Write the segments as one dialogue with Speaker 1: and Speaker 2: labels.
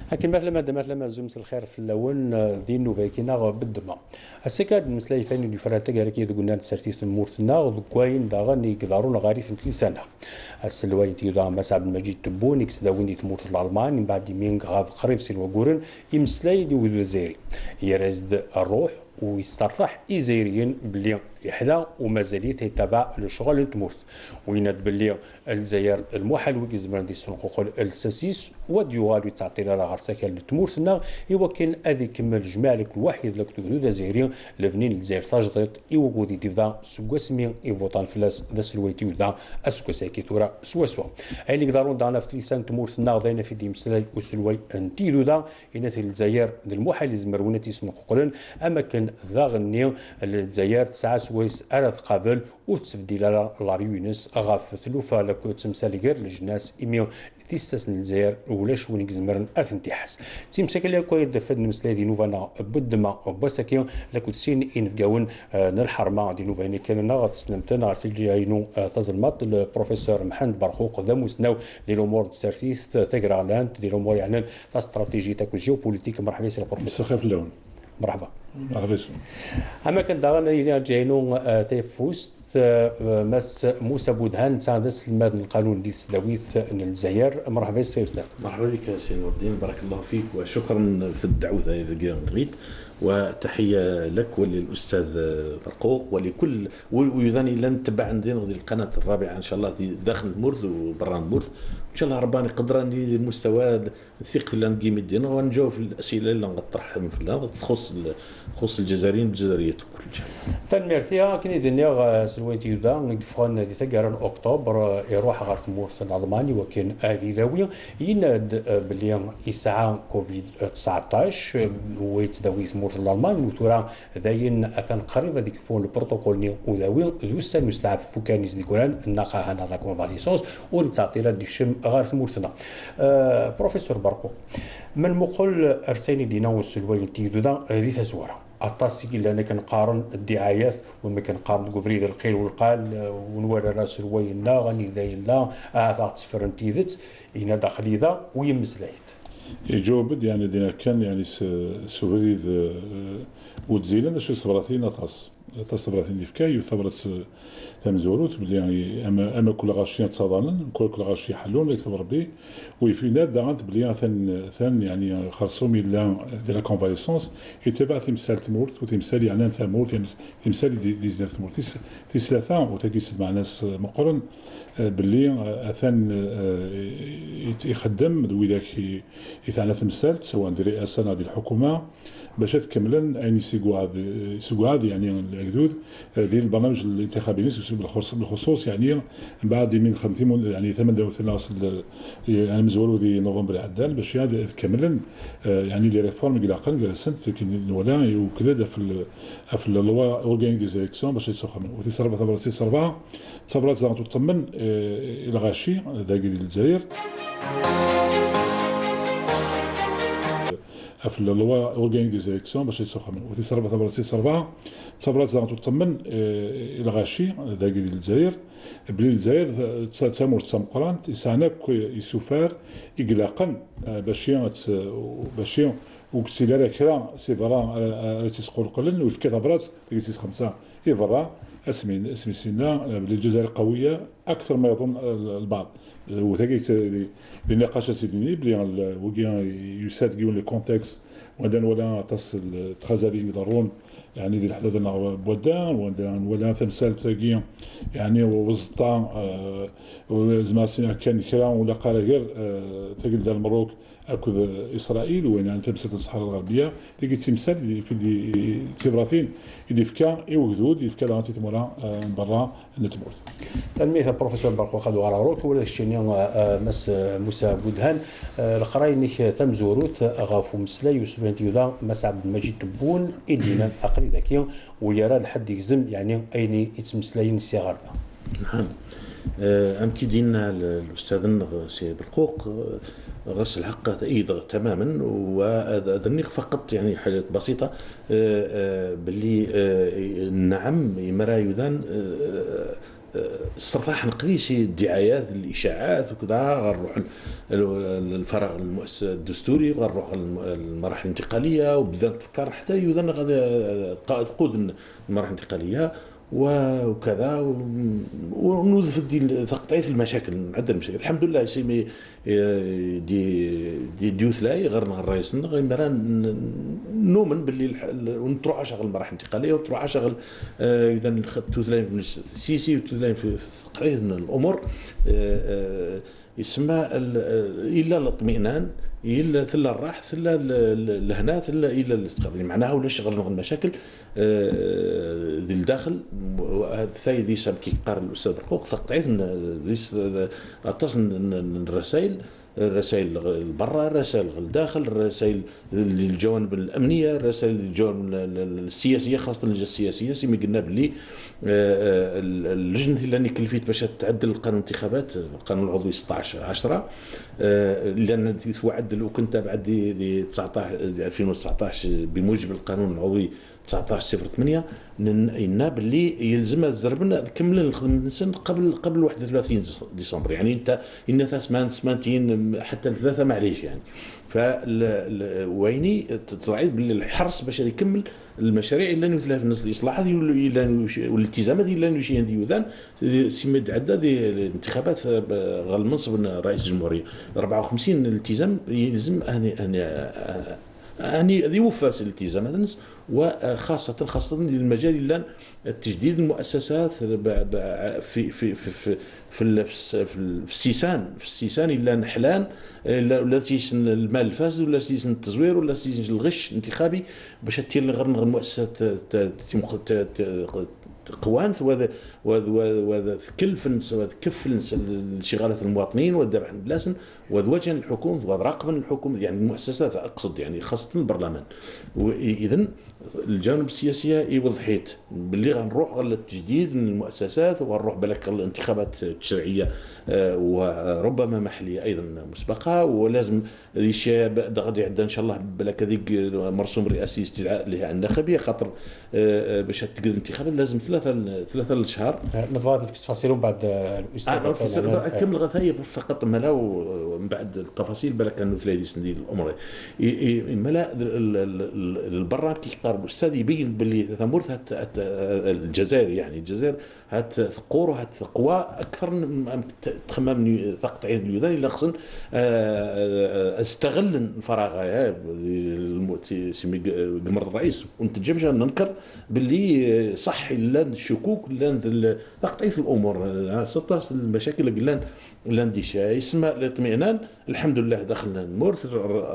Speaker 1: لكن مثلا زومس الخير في اللون دين نوفاكينا بالدماء السكاد المسلاي ثاني اللي فرات كي قلنا تسرتيث مورتنا كواين داغني يقدرون غاري في كليسانا السلوين تيودا مسعد المجيد تبون اكس داويني تموت الالمان من بعد يمين غاف قريب سين وقورن يمسلاي دي وزيري يرزد الروح ويسترتاح إيزيريين بلي إحدى ومازاليت يتبع لشغل تمورث ويناد بلي الجزائر المحل وكيزمران دي سنقوق الساسيس وديوغال تعطينا لا غارساكا لتمورثنا يوكن أذي كمل جمالك الوحيد لك تقولوا جزائريين لفنين الجزائر تاجدت يوغودي تفدا سكواسمي يفوتان فلاس ذا سلويتي ودا اسكوساكي تورا سوا هاي اللي يقدرون دانا في لسان تمورثنا ضينا في دي مسلاي وسلوي انتيلو دا ينات الجزائر المحل يزمرونتي سنقوقلن اما كان ذا غني الجزائر تسعة سويس أرث قابل وتسفدي لاريونس غاف ثلوفا لكو تمثال غير لجناس إميو تيستاس الجزائر ولاش وين كزمرن أثنتي حس تيمساك اللي كوي دفد نمسلا دي نوفانا بدما وبساكي لكو تسين إنفقاون نالحرمة دي نوفاني كان نغط سلمتنا سيجي عينو تزلمات البروفيسور محمد برخوق ذا مسناو دي الأمور تسارتيث تقرا لاند دي الأمور يعني تا استراتيجي تاكو جيوبوليتيك. مرحبا سي البروفيسور.
Speaker 2: مساء اللون.
Speaker 1: مرحبا.
Speaker 2: مرحبا.
Speaker 1: أما كان داغنا إلى جاينو تيفوست مس موسى بودهان سادس المادن القانون ديال السداويث الجزائر. مرحبا سي أستاذ.
Speaker 3: مرحبا بك سي نور الدين، بارك الله فيك وشكرا في الدعوة إلى الريت، وتحية لك وللأستاذ برقوق ولكل ويظني لن تبع عندنا القناة الرابعة إن شاء الله داخل المورث وبرا المورث إن شاء الله رباني قدراني المستوى الثقة اللي نقيم الدين ونجاوب في الأسئلة اللي نطرحهم في الله تخص الجزائريين بالجزائرية كل إن شاء الله.
Speaker 1: تنميرتيا كني دنيا سلويتي يودا نقفرن دي تقارن أكتوبر يروح غير المورث الألماني وكان هذه ذوي يناد بلي يسعى كوفيد 19 ويتداوي المورث الألماني وترى ذاين أثن قريبة ديك فون البروتوكول ني وذوي يوسن يستعف فوكانيز دي كوران الناقة هنا لا كونفاليسونس ونتعطي لا دي شم غير المورثنا. بروفيسور برقو من مقول أرساني دينا والسلوين تيدودا هذه تزورة الطاسي اللي أنا كنقارن الدعايات وما كنقارن كوفريد القيل والقال ونورى راس الوين غني ذاين لا تسفرن تيدت إنا داخلي ذا ويمزلايت
Speaker 2: يجاوب يعني دينا كان يعني سوفريد وتزيلن شو صبراتين تصبراتين ديفكاي وثبرت تمزوروت بلي يعني اما كل غاشي تصادلن كل غاشي حلون لك ربي وفي ناد دعت بلي ثان يعني خرصوم الا دي لا كونفاليسونس يتبع تمثال تمورت وتمثال يعني ثمورت يعني تمثال دي تمورت في ثلاثه وتكيس مع ناس مقرن باللي اثن يخدم وذاك يتعنى تمثال سواء دي رئاسه هذه الحكومه باش تكملن يعني يسوقوا هذه يعني الحدود ديال البرنامج الانتخابي بالخصوص يعني بعد من 50 يعني 38 يعني مزورو دي نوفمبر عدال باش هذا كاملا يعني لي ريفورم قلاقل جلست لكن ولا وكذا في اللوا اورغانيك دي زيليكسيون باش يسوق من وتصرف صبرات تطمن الى غاشي ذاك ديال الجزائر في اللوا اورغانيك دي زيليكسيون باش يسوق من وتصرف صبرات تطمن الى غاشي ذاك ديال الجزائر بلي الجزائر تامور تمقران يسانا يسوفار يقلاقن باش وكسيلا كرا سي فرا تيسقول قلن وفي كتابرات تيسيس خمسه يفرا اسمي سينا بلي الجزائر قويه اكثر ما يظن البعض وثاقي النقاشات الدينيه بلي وكيان يساد كيون لي كونتكست ولا تصل تخزالي يضرون يعني دي الحدث بودان ولا تمثال تاقي يعني وسطا زعما كان كرا ولا قال غير تاقي دار المروك اكو اسرائيل وين يعني تمثال الصحراء الغربيه تاقي تمثال في دي تبراثين يدفكا يوجدود يدفكا لانتي تمورا برا نتمورث.
Speaker 1: تنميه البروفيسور برقو خدو على روك ولا الشيني مس موسى بودهان القرايني تم زوروت غافو مسلاي وسبنتي يودا مس عبد المجيد تبون إدينا أقري ذكي ويرى لحد يزم يعني أين يتمسلاين الصغار.
Speaker 3: نعم. أم كيدينا الأستاذ سي برقوق غرس الحق تأييد تماما وأظني فقط يعني حاجات بسيطة باللي نعم مرا يذان الصراحه نقري شي الدعايات الاشاعات وكذا غنروح الفراغ الدستوري غنروح المراحل الانتقاليه وبدا نفكر حتى يوذن غادي تقود المراحل الانتقاليه وكذا ونوظف تقطيع المشاكل نعدل المشاكل الحمد لله سيمي دي وثلاي غير الرئيس غير نؤمن باللي ونطروح شغل المراحل الانتقاليه ونطروح شغل اذا توثلاي السيسي وتوثلاي في تقطيع الامور يسمى الا الاطمئنان الا ثلا الراحه ثلا الهنا ثلا الا الاستقرار معناها ولا شغل المشاكل ذي الداخل هذا الثاي دي سبكي قار الاستاذ برقوق تقطيع اتصل الرسائل برا الرسائل الداخل الرسائل للجوانب الامنيه الرسائل للجوانب السياسيه خاصه السياسيه سيما قلنا باللي اللجنه اللي كلفيت باش تعدل قانون الانتخابات القانون العضوي 16/10 لان توعد لو كنت بعد دي 19 2019 بموجب القانون العضوي 19/08 إن باللي يلزم الزربن كمل الخدمة قبل 31 ديسمبر يعني انت ان ثمان حتى الثلاثه معليش يعني ويني تصعيد بالحرص باش يكمل المشاريع اللي نوثلها في النص الاصلاحات والالتزامات اللي نمشي عندي وذان سمد عده دي الانتخابات غير المنصب رئيس الجمهوريه 54 التزام يلزم أني ذي وفاس الالتزام هذا وخاصة للمجال اللي تجديد المؤسسات في في في في السيسان إلا نحلان ولا تيسن المال الفاسد ولا تيسن التزوير ولا تيسن الغش الانتخابي باش تير غير المؤسسات قوانت وهذا تكلفنس وهذا كفلنس انشغالات المواطنين والذبح بلاسن وهذا وجه الحكومه وهذا راقبا الحكومه يعني المؤسسات اقصد يعني خاصه البرلمان واذا الجانب السياسي يوضحيت باللي غنروح على التجديد من المؤسسات وغنروح بالك الانتخابات التشريعيه وربما محليه ايضا مسبقه ولازم هذه الشيء غادي يعدى ان شاء الله بالك هذيك مرسوم رئاسي استدعاء لها النخبيه خاطر باش تقدم الانتخابات لازم ثلاثه شهور
Speaker 1: نتفاوض في تفاصيلهم بعد الاستاذ
Speaker 3: كمل غثايب فقط ملا ومن بعد التفاصيل بالك انه ثلاثه سندي الامور ملا البرنامج كيقارب الاستاذ يبين باللي ثمورت الجزائر يعني الجزائر هات ثقور وهات ثقوى اكثر من تخمم تقطع اليدين الا خصن استغل الفراغ سمي قمر الرئيس ونتجمش ننكر باللي صح الا الشكوك لا تقطيع الامور 16 المشاكل قلنا لا نديش يسمى الاطمئنان الحمد لله دخلنا المورث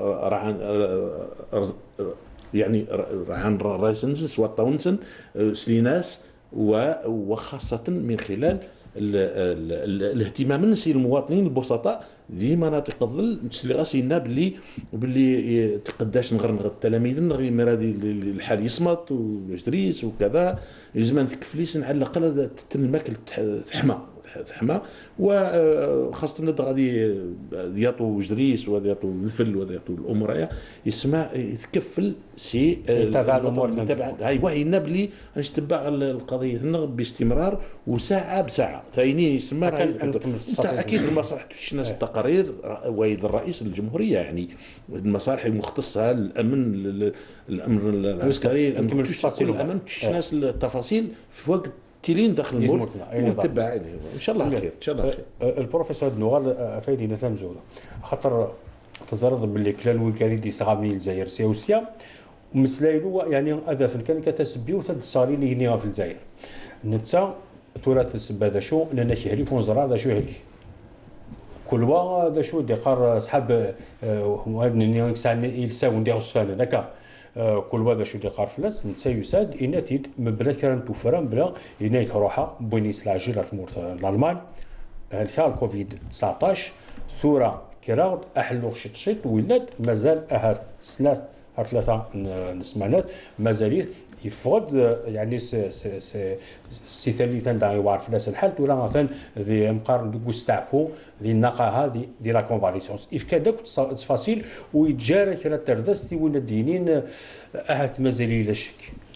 Speaker 3: يعني عن رايسنس وطاونسن سليناس وخاصة من خلال الاهتمام نسي المواطنين البسطاء في مناطق الظل سليغاسينا باللي تقداش نغرنغ التلاميذ نغي مرادي الحال يصمت وجدريس وكذا يزمان تكفليس على الاقل الماكل تحمى وخاصة غادي يعطوا جدريس وهذا يعطوا الفل وهذا يعطوا الامور يسمى يتكفل سي
Speaker 1: تابع الامور
Speaker 3: تبع هاي وهي نبلي نتبع القضيه باستمرار وساعه بساعه ثاني يسمى اكيد المصالح تشناس التقارير وايد الرئيس الجمهوريه يعني المصالح المختصه الامن العسكري الامن تشناس التفاصيل في وقت تيلين داخل المورد ونتبع ان شاء الله خير ان شاء الله خير.
Speaker 1: البروفيسور نوغال فايدي نتام زولا خاطر تزرد باللي كلا الوكالي دي صغامني الجزائر سيوسيا ومسلايلو يعني هذا كان كتسبيو تدصاري اللي هنا في الجزائر نتا تورات السب هذا شو لان شهري فونزرا هذا شو هلي كل وا هذا شو ديقار صحاب هاد نيون سان يلساو نديرو صفان هكا كل هذا شو ديقار فلاس نتا يساد اناتيد مبلا كان توفران بلا ينايك روحها بونيس لاجير في الالمان هالكا الكوفيد 19 صوره كراغد احلو شتشت ولاد مازال ثلاثه نسمانات مازال يفقد يعني سي ثالثا دا يعرف فلاس الحال ولا مثلا ذي مقارن يستعفوا ذي النقا هذه دي لا كونفاليسيونس يفكا داك التفاصيل ويتجارى كرا تردستي ولا دينين مازال لا شك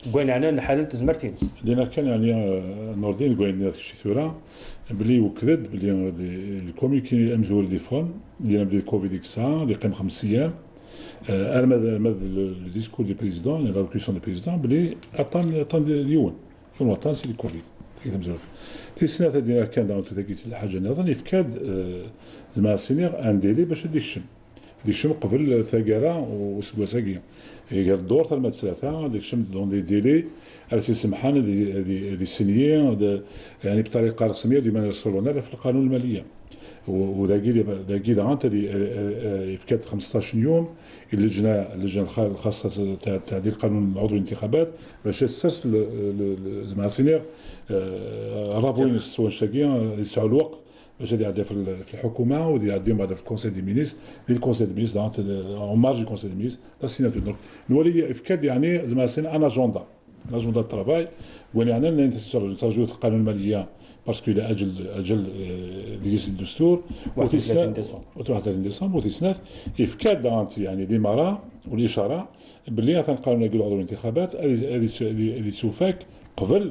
Speaker 1: كوين يعني حالا تزمرتينس
Speaker 2: لأن كان يعني نور الدين كوين داك الشيء ثورة بلي وكذب بلي الكوميكي أمزور دي فون اللي بلي كوفيد 19 اللي قام 5 أيام ماذا لو ديسكور دي بريزيدون لا لوكيسيون دي بريزيدون بلي عطان يون عطان سي الكوفيد في السنة هذه كان داون تاكيت الحاجة نظن يفكاد زعما سينيغ ان ديلي باش ديكشم قبل ثاقرة وسكواساكيا قال الدور ثلاث ثلاثة ديكشم دون دي ديلي على سي سمحان هذه سينيين يعني بطريقة رسمية ديما يرسلونا في القانون المالية وداكي دانت يفكاد 15 يوم اللجنة الخاصة تعديل قانون العضو الانتخابات باش تسرس زعما سينيغ رابوين السوان الشاكية يسعوا الوقت باش يعدي في الحكومه ويعديهم بعد في الكونسيل دي مينيس الكونسيل دي مينيس دونك اون مارج دو كونسيل دي مينيس لا سيناتور دونك نولي افكاد يعني زعما سين ان اجندا ترافاي وين يعني نترجو القانون الماليه باسكو الى اجل ديال الدستور 31 ديسمبر وتسنات افكاد دونك يعني الاماره والاشاره باللي تنقارن العضو الانتخابات هذه تسوفاك قبل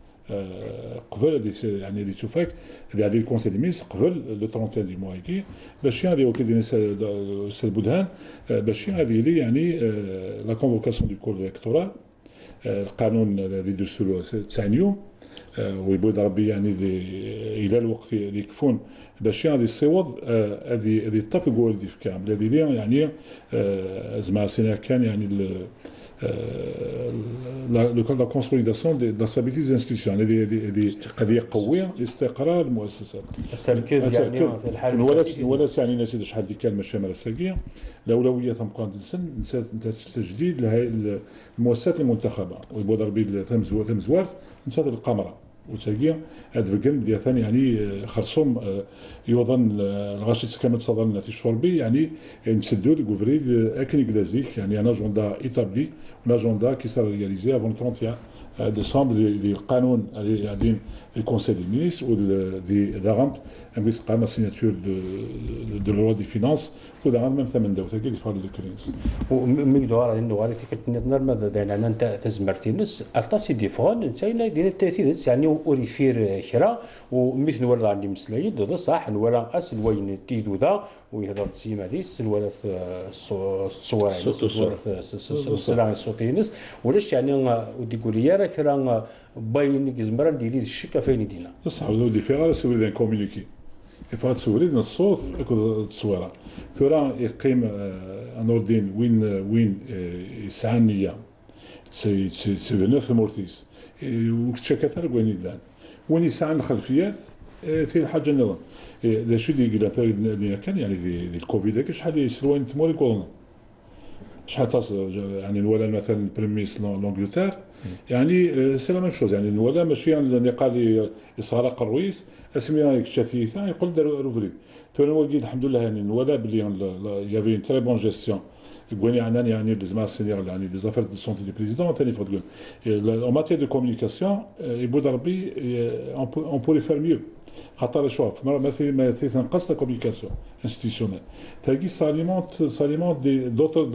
Speaker 2: يعني اللي تشوفك هذه الكونسيل دي مينيس قبل لو 31 دي موا هيك باش هذه وكيدير الاستاذ بودهان باش هذه لي يعني لا كونفوكاسيون دو كور الكتورال القانون اللي درسوا 9 يوم ويبود ربي يعني الى الوقت اللي يكفون باش غادي يصيوض هذه التطبيق دي كامل هذه يعني زعما سينا كان يعني la consolidation de la stabilité des institutions هذه يقوي استقرار المؤسسات
Speaker 1: التركيز يعني في الحاله
Speaker 2: ولا يعني نسيت شحال ديك كلمه شمال الساقيه الاولويه تبقى تجديد المؤسسات المنتخبه ويبود ربي ثمزوارث نسات القمره وتاقيا هذا الكلم ديال ثاني يعني خرصوم يوضن الغاشي كامل صدرنا في الشربي يعني نسدو الكوفريد اكن كلاسيك يعني انا جوندا ايتابلي ولا جوندا كي سار رياليزي افون 31 ديسمبر ديال القانون اللي قاعدين الكونسيل دي مينيس ودي داغنت انفيس قام سيناتور دو لو دي فينانس وداغنت ميم ثمن داو ثاكي ديفال الكرينس
Speaker 1: ومن دوار انه غادي كتنظر ماذا داينا انت تزمرتينس اكطاسي ديفون انت ديال التاثير يعني اوريفير كرا ومثل ولا عندي مسلايد هذا صح ولا اس وين تيدو ذا ويهضر تسيما ديس ولا الصور السلام الصوتينس ولاش يعني ودي كوريا كرا باين كزمران ديالي الشكا فين دينا
Speaker 2: صح ودي فيغا سوي دان كومونيكي يفات سوري الصوت اكو التصويره ثورا يقيم نوردين وين يسعى النيه سي 9 مورتيس وكتشكى كوين دان وين يسعى الخلفيات في حاجه نظام لا شو دي قال كان يعني دي الكوفيد شحال يسلوين تموري كورونا شحال تصل يعني ولا مثلا بريميس لونجلتير يعني سي لا ميم شوز يعني ولا ماشي اللي قال يصغر قرويس اسمي الشفيفه يقول داروا روفريد تو هو قال الحمد لله يعني ولا بلي يافي اون تري بون جيستيون يقول يعني زعما سينيور يعني دي زافير دو سونتي دو بريزيدون ثاني تقول اون ماتير دو كومونيكاسيون يبود ربي اون بوري فير ميو خاطر شوف ما تنقص لا كومونيكاسيون انستيتيونيل تلاقي ساليمونت دي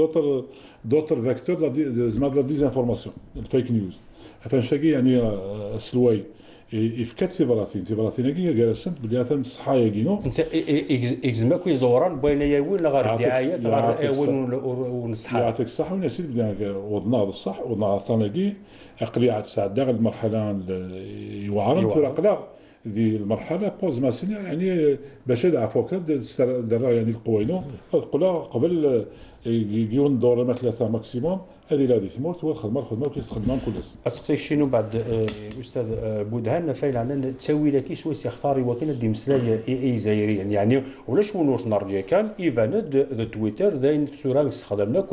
Speaker 2: دوتر فيكتور زعما لا ديزانفورماسيون الفيك نيوز فنشاكي يعني السلواي يفكت في براثين كي جالسنت بلي مثلا الصحايا كينو
Speaker 1: انت اكزما كوي زوران بين ياوين لا غير الدعايات غير ونصحى
Speaker 2: يعطيك الصحه ونسيت بلي وضنا الصح وضنا الثاني عقليه تساعد داغ المرحله يوعرن في العقله ذي المرحله بوز ماسينيا يعني باش يدعى فوق درا يعني القوينو قبل يجيون دور ما 3 ماكسيموم هذه لا ثمرت والخدمه كيستخدمها كل الناس.
Speaker 1: اسقسي شنو بعد الاستاذ بودهان فايل على تسوي لك سويس يختاري وكان دي مسلاي اي زايريا يعني ولاش ونور نرجع كان ايفان دو تويتر داين صوره يستخدم لك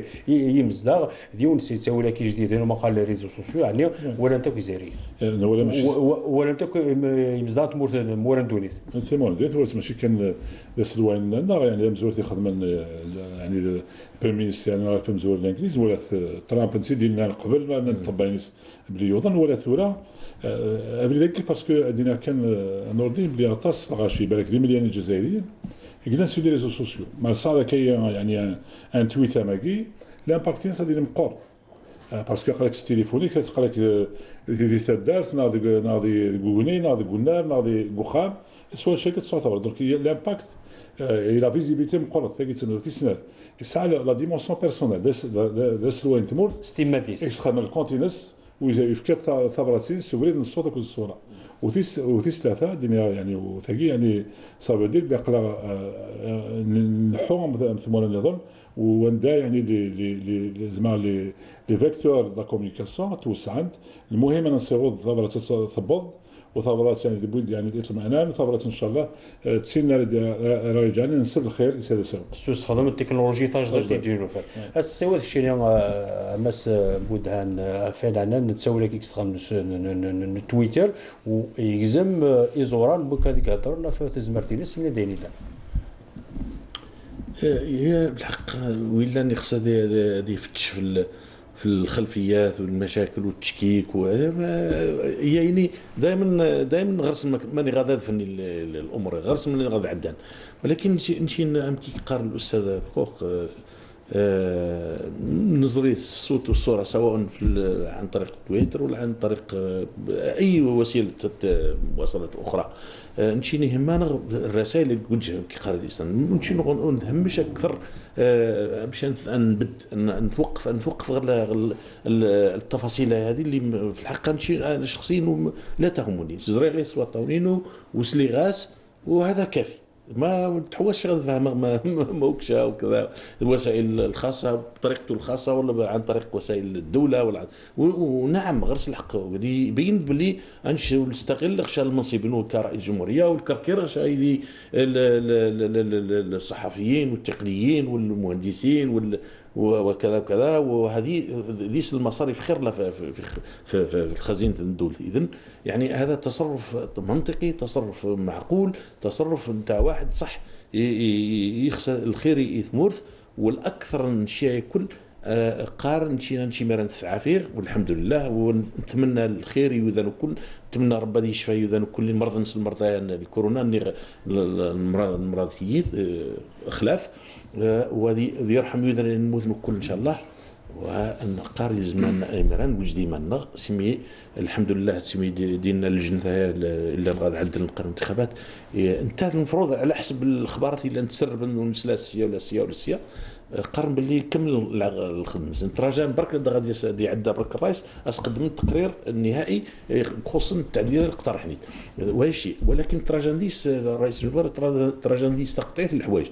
Speaker 1: يمزدغ ديون سي تسوي لك جديد ما قال لي ريزو سوسيو يعني ولا انت كزيري
Speaker 2: ولا ماشي
Speaker 1: ولا انت يمزدغ مورن تونس
Speaker 2: انت مورن تونس ماشي كان سلوان النار يعني مزورتي يخدم يعني بريميس يعني في مزور الانجليز ولا ترامب نسيت لنا قبل ما نطبق بلي يوضن ولا ثوره بلي ذاك باسكو عندنا كان نوردين بلي عطاس غاشي بالك 2 مليون جزائريين يجلس في لي ريزو سوسيو ما صار كاين يعني ان تويت ماكي لامباكتين صدي مقور باسكو قال لك التليفوني كتقال لك دي تدارت ناضي كوغني ناضي كونار ناضي كوخام سوا شركه سوا ثبر دونك لامباكت الى فيزيبيتي مقرط ثقيت في سنات يسعى لا ديمونسيون بيرسونيل داس لوين تمور
Speaker 1: ستيماتيس
Speaker 2: اكسترا الكونتينس ويفكر ثبرتين سوريد الصوت كل الصوره وثيس ثلاثه دنيا يعني وثقي يعني صافي دير بقلا نحو مثل النظام وندا يعني لي زعما لي فيكتور دا كومونيكاسيون توسعت المهم انا نصيغوا ثبرات تثبط وثبرات يعني تبود يعني الاطمئنان وثبرات ان شاء الله تسينا رجعنا نسر الخير يسال سوا
Speaker 1: السوس خدم التكنولوجيا تاجدر تيديروا فيه السواد الشيء مس بودهان فعلا نتسول لك اكسترا تويتر ويلزم ايزوران بوك هذيك هضرنا في تزمرتينيس من دايرين
Speaker 3: هي بالحق ولا نقص هذه يفتش في الخلفيات والمشاكل والتشكيك يعني دائما غرس ماني غادا فني الامور غرس ماني غادا عدان ولكن نمشي كي قال الاستاذ خوخ نظري الصوت والصوره سواء عن طريق تويتر ولا عن طريق اي وسيله مواصلات اخرى نمشي نهمنا الرسائل اللي توجه كي قال الانسان نمشي نهمش اكثر باش نتوقف غير التفاصيل هذه اللي في الحقيقه نمشي انا شخصيا لا تهمني زريغيس وطاونينو وسلي غاس وهذا كافي ما تحوش ما وكشا وكذا الوسائل الخاصه بطريقته الخاصه ولا عن طريق وسائل الدوله ولا ونعم غرس الحق يبين باللي انشو نستغل خشى المنصبين كرئيس الجمهوريه والكركير خشى الصحفيين والتقنيين والمهندسين وكذا وكذا وهذه ليس المصاريف خير لا في الخزينه الدولة. اذن يعني هذا تصرف منطقي تصرف معقول تصرف نتاع واحد صح يخسر الخير يثمرث والاكثر من شيء كل قارن نمشي مران العافير والحمد لله ونتمنى الخير يوذن كل نتمنى ربي يشفى يوذن كل المرضى نسل المرضى الكورونا المرض ثيث خلاف وهذه يرحم يوذن الموت كل ان شاء الله والقار يزمان مران وجدي منا سمي الحمد لله سمي دينا اللجنه اللي غادي عندنا القانون الانتخابات انت المفروض على حسب الاخبارات اللي تسرب من سلاسيه ولا سيا ولا سيا قرن باللي كمل الخدمه تراجع برك غادي يعدى برك الرئيس اسقدم التقرير النهائي بخصوص التعديل اللي اقترحني وهذا الشيء ولكن تراجنديس رئيس الوزراء تراجنديس تقطيع الحوايج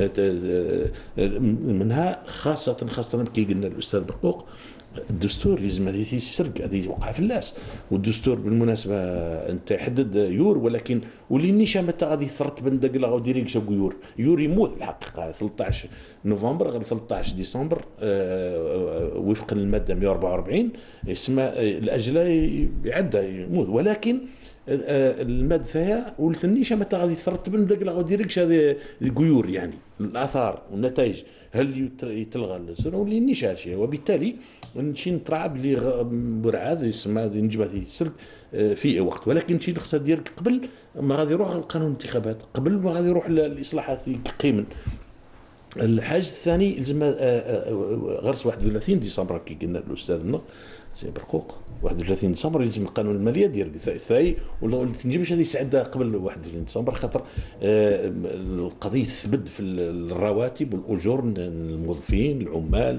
Speaker 3: منها خاصه كي قلنا الاستاذ برقوق الدستور لازم هذه السرق هذه يوقع في الناس والدستور بالمناسبه انت يحدد يور ولكن واللي نيشا متى غادي يثرت بندق لا غادي يريك شاب يور يموت الحقيقه 13 نوفمبر غير 13 ديسمبر وفقا للماده 144 يسمى الاجل يعدى يموت ولكن الماده فيها والثنيشه متى غادي يثرت بندق لا غادي يريك هذه القيور يعني الاثار والنتائج هل يتلغى السنه واللي نيشا شيء وبالتالي نمشي نطرع بلي برعاد يسمى نجبه السرق في أي وقت ولكن شي خصها دير قبل ما غادي يروح القانون الانتخابات قبل ما غادي يروح الاصلاحات قيما. الحاجه الثاني لازم غرس 31 ديسمبر كي قلنا الاستاذ سي برقوق 31 ديسمبر لازم القانون الماليه ديال الثاي ولا تنجمش هذه يسعدها قبل 31 ديسمبر خاطر القضيه تثبت في الرواتب والاجور الموظفين العمال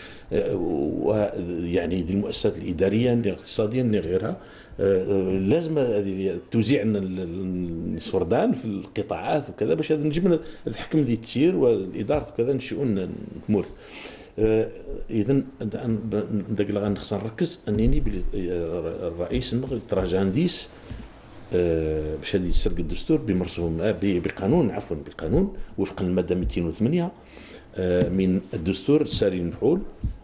Speaker 3: ويعني دي المؤسسات الاداريه الاقتصاديه غيرها لازم هذه توزيع السوردان في القطاعات وكذا باش نجم الحكم اللي تسير والاداره وكذا الشؤون تمورث. اذا داك اللي غنخص نركز انني الرئيس تراجانديس باش هذه يسرق الدستور بمرسوم بقانون بقانون وفق الماده 208 من الدستور الساري المفعول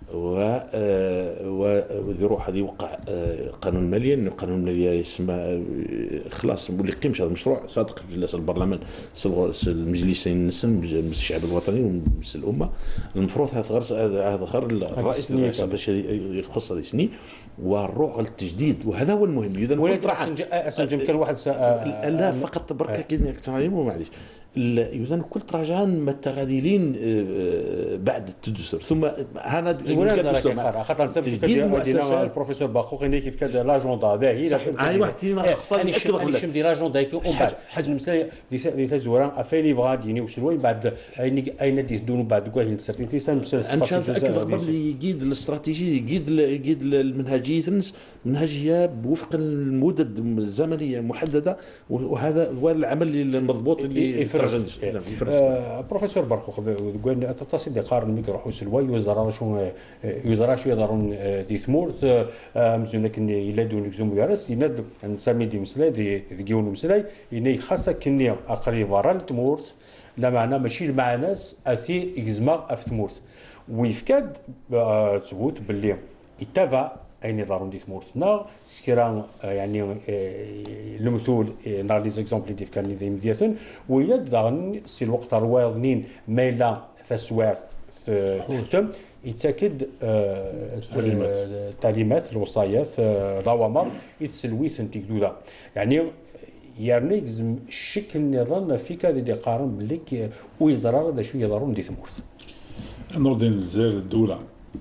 Speaker 3: ويروح هذه يوقع قانون الماليه انه قانون الماليه يسمى خلاص واللي قيمش هذا المشروع صادق في مجلس البرلمان المجلسين مجلس الشعب الوطني ومجلس الامه المفروض هذا خر الرئيس باش يخص هذه السنين والروح للتجديد وهذا هو المهم اذا
Speaker 1: ولكن اسنجم كان واحد
Speaker 3: لا فقط بركه كاين معليش إذا كل تراجعان متغادلين بعد التدثر ثم هذا
Speaker 1: ونازل خاطر دينا البروفيسور باخوخ كيف كذا لاجوندا باهي
Speaker 3: اي واحد
Speaker 1: انا شم دي لاجوندا كي اون بعد حاجه المساله دي زوران افيني فغاديني وشلوي بعد اين دي دون بعد كاع نسرتي سام
Speaker 3: اكثر قبل يقيد الاستراتيجيه يقيد المنهجيه منهجيه بوفق المدد الزمنيه محدده وهذا هو العمل المضبوط اللي
Speaker 1: بروفيسور برخوخ قال التصدي قارن ميك روحو سلوي وزرا شو يضرون دي ثمورت مزون لكن يلادو نكزوم يارس يناد نسمي دي مسلا دي ديون مسلا يني خاصه كني اقري فارال تمورت لا معنى ماشي مع ناس اثي اكزماغ اف تمورت ويفكاد تثبوت باللي يتابع اين يضرون دي ثمورتنا سكران يعني المثول نار لي زيكزامبل ديال كان لي مدياتن ويا دارن سي الوقت الواضنين ميلا فسوات تحتم يتاكد التعليمات الوصايات الأوامر يتسلويث تيكدودا يعني يعني لازم الشكل نظام في كذا دي قارن باللي ويزرار هذا شو يضرون دي ثمورت
Speaker 2: نوردين الجزائر الدولة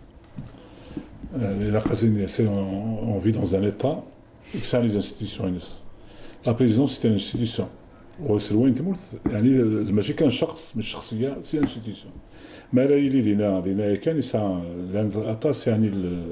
Speaker 2: on vit dans un État et que ça les institutions. La présidence c'est une institution. وسلوين تمورت يعني ماشي كان شخص مش شخصية سي انستيتيوشن. ما راهي لي دينا كان لان الأطاس يعني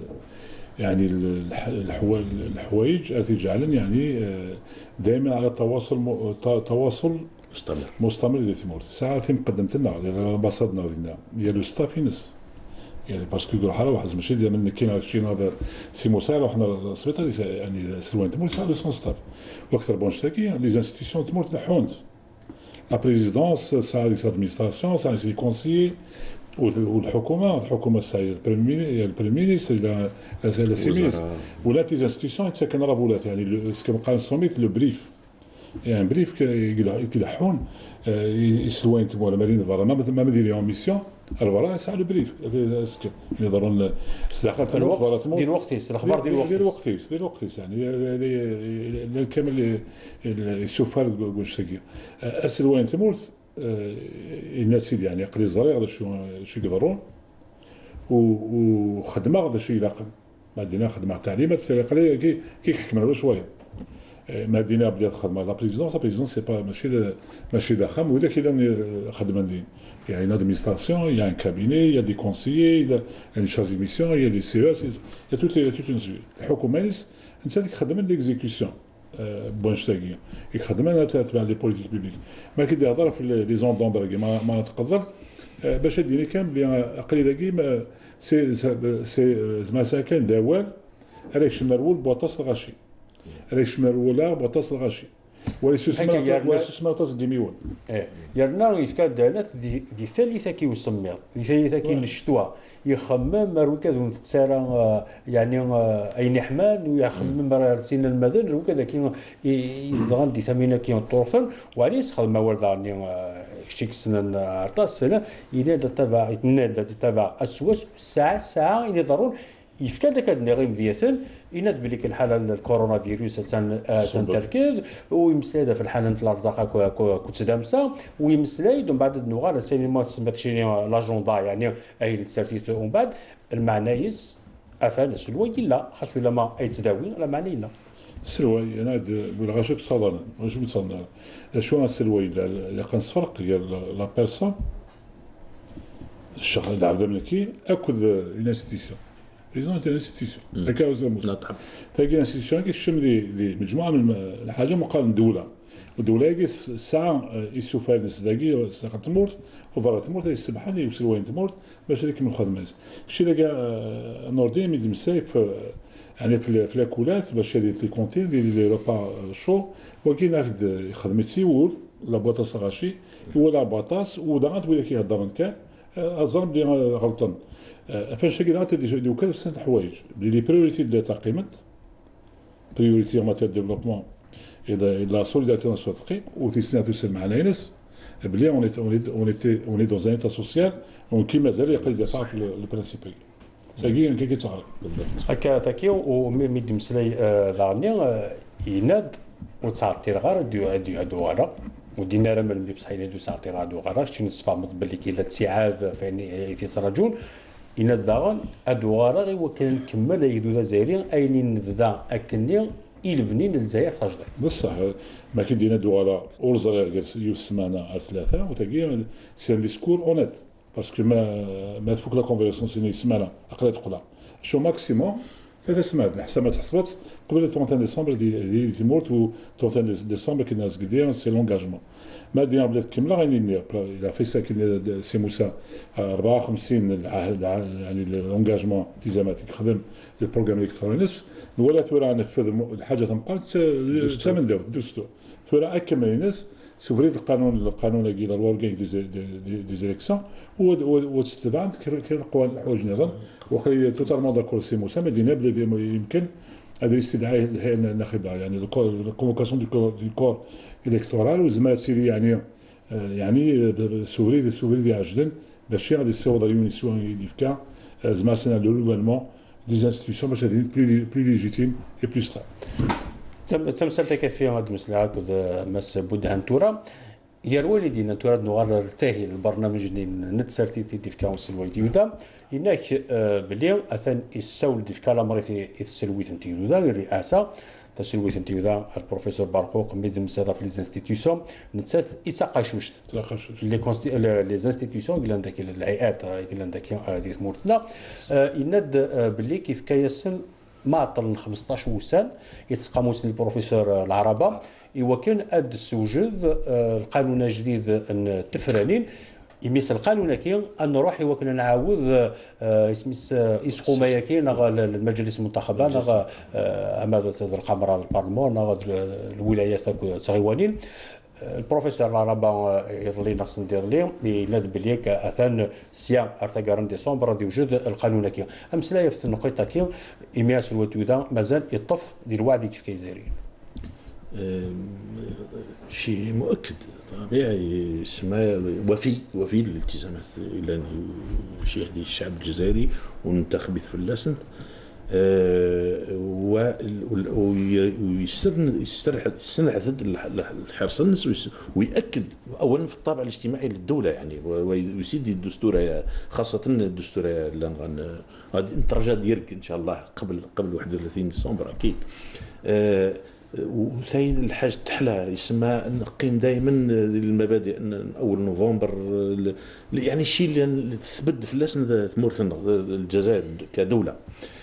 Speaker 2: الحوايج التي جعلن يعني دائما على تواصل مستمر ديال تمورت. ساعة فين قدمت لنا الامباسادنا ديالنا هي لو ستاف ينس يعني باسكو يقولوا حاله واحد ماشي ديال من كاين شي هذا سي موسى وحنا السبيطار يعني سلوان تمورت سا لو سون ستاف واكثر بونشتاكي لي انستيتيسيون تمورت نحوند لا بريزيدونس سا لي ادمينستراسيون سا لي كونسيي والحكومه سا البريمير مينيستر لا سيميس ولا لي انستيتيسيون يتسكن رافولات يعني سكو قال سوميت لو بريف يعني بريف كيلحون يسلوين تمور مارين فارا ما مديرين ميسيون الورا ساعه لو بريف اللي ضرون السلاحات
Speaker 1: ديال الوقتيس الاخبار ديال
Speaker 2: الوقتيس يعني الكامل السفار كوشتاكي اسلوين تمورت الناس يعني قليل الزرير هذا شو يقدرون وخدمه هذا شي يلاقن مدينه خدمه تعليمات بطريقه كي يحكمنا شويه مدينه بدات خدمه لا بريزيدونس سي با ماشي ضخم وذاك اللي خدمه دي يعني une administration, il y a un cabinet, il y a des conseillers, il y a une charge de mission, il y a des CES, il y a toute une suite. الحكومة انت اللي كتخدم ليكزيكسيون بونشتاكي يخدم تبع لي بوليتيك بيبليك ما كيدير في لي زون دومبرغي ما تقدر باش ديري كامل اللي عقلي داكي سي زعما ساكن دوال ريش مرول بوطاس الغاشي ريش مرولا بوطاس الغاشي والاستثمار تصديميون
Speaker 1: يرنا يفكاد دالات دي ثالثه كي وسمير دي ثالثه كي الشتوى يخمم روكا تسارا يعني اين حمال ويخمم راسين المدن روكا كي يزغان دي ثمينه كي طرفن وعليس خدمه والداني شيك سنه عطاس هنا الى تتبع يتنادى اسواس ساعه الى ضروري يفكاد داك النغيم ديالن يناد بليك الحاله الكورونا فيروس تنتركز ويمسلا في الحاله نتاع الارزاق كتدامسه ويمسلا ومن بعد النغار سينما تسمى شي لاجوندا يعني اي السيرتيت ومن بعد المعنايس افعال سلوى لا خاصو الا ما اي تداوي لا معنى لا
Speaker 2: سلوى انا بالغاشك صدر واش بتصدر شو السلوى اللي كنصفرق ديال لا بيرسون الشخص اللي عبد الملكي اكد انستيتيسيون بريزون تاع انستيتيسيون هكا وزموس تاكي انستيتيسيون كيشم لي مجموعه من الحاجه مقارنه دوله والدوله كي الساعه يسوفها الناس داكي ساعه تمورت وفرا تمورت السبحان اللي يوصل وين تمورت باش هذيك من الخدمات الشيء اللي كاع نوردين ميدي مسايف يعني في لاكولات باش هذه لي كونتين لي روبا شو وكاين ناخذ خدمتي وول لا بواطاس غاشي ولا بواطاس ودغات ولا كيهضر كان الظن بلي غلطان فاش كي دغات دي وكاله بزاف د الحوايج لي بريوريتي ديال التقييمات بريوريتي ان ماتير ديفلوبمون لا سوليداريتي ناسيونال وتيسنا توصل معنا ناس بلي اون دون ان ايتا سوسيال وكي مازال يقل يدافع في البرانسيبي ساكي كي كيتعرف
Speaker 1: هكا تاكي وميدي مسلاي دارني يناد وتصارتي غار دو غارة ودينا راه من بصحينا دو صارتي غار دو غارة شتي نصفى باللي كاين تسعاد فين يتسرجون إن الدغن أدو غارة غي وكان نكمل يدو ذا زايرين أين نبدا أكني إلفنين الجزائر تجديد.
Speaker 2: بصح ما كيدينا دوغالا اورزا يوس السمانه على ثلاثه وتاكي سي ان ديسكور اونيت باسكو ما تفوك لا كونفرساسيون سيني سمانه اقل تقلا شو ماكسيموم 3 سمانات الحساب ما تحسبت قبل 31 ديسمبر دي تيمورت و 31 ديسمبر كي الناس قدير سي لونجاجمون ما دينا بلاد كامله غادي الى في ساكن سي موسى 54 العهد يعني لونجاجمون التزامات يخدم البروغرام الكترونيس ولا ثورة نفذ الحاجة تنقل تمن داو الدستور ثورة أكمل الناس سوبريت القانون كي لا لوا كاين دي زيليكسيون وتستبع كنلقاو الحوايج نظام وخلي توتالمون داكور سي موسى مدينة بلادي يمكن هذا الاستدعاء الهيئة الناخبة يعني الكونفوكاسيون دو كور الكتورال وزمات سيري يعني سوبريت عجلا باش غادي يصيبوا يونيسيون يديفكا زعما سنا لو ريغولمون des institutions باش تكون plus légitime et plus stable.
Speaker 1: تم سالتك في هذا المسلعات مس بودهان تورا يا الوالدين نتورا نغرر تاهي البرنامج اللي نتسرتي في كونسل والديودا هناك بلي اثن السول ديف كالا مريتي السلويت انتيودا الرئاسه تسلويت انتيودا البروفيسور بارقوق ميدم سادا في ليزانستيتيوسيون نتسات يتقاشوش لي زانستيتيوسيون قال عندك الهيئات قال عندك هذه مورتنا يند بلي كيف كيسن معطل 15 وسان يتقاموس البروفيسور العربه وكان اد السوجد القانون الجديد التفرانين يميس القانون كاين ان نروح وكنا نعاود اسميس يسقو ما كاين المجلس المنتخبه نغ امام القمر البرلمان نغ الولايات تغيوانين البروفيسور العربه يظلي نقص ندير ليه يناد بليك اثان سيا ارتقارن ديسمبر دي وجود القانون كاين امس لا يفتن النقطه كاين امياس الوتودا مازال يطف ديال الوعد كيف كيزايرين
Speaker 3: شيء مؤكد طبيعي اسمه وفي للالتزامات الى شيء هذه الشعب الجزائري والمنتخبات في اللسن ويستنعذد الحرص الناس ويأكد اولا في الطابع الاجتماعي للدوله يعني ويسيد الدستوريه خاصه الدستوريه اللي غادي نترجى ديالك ان شاء الله قبل 31 ديسمبر اكيد وسيد الحاج تحلى يسمى نقيم دائما المبادئ اول نوفمبر يعني الشيء اللي تثبت في اللسن ثمورثنا الجزائر كدوله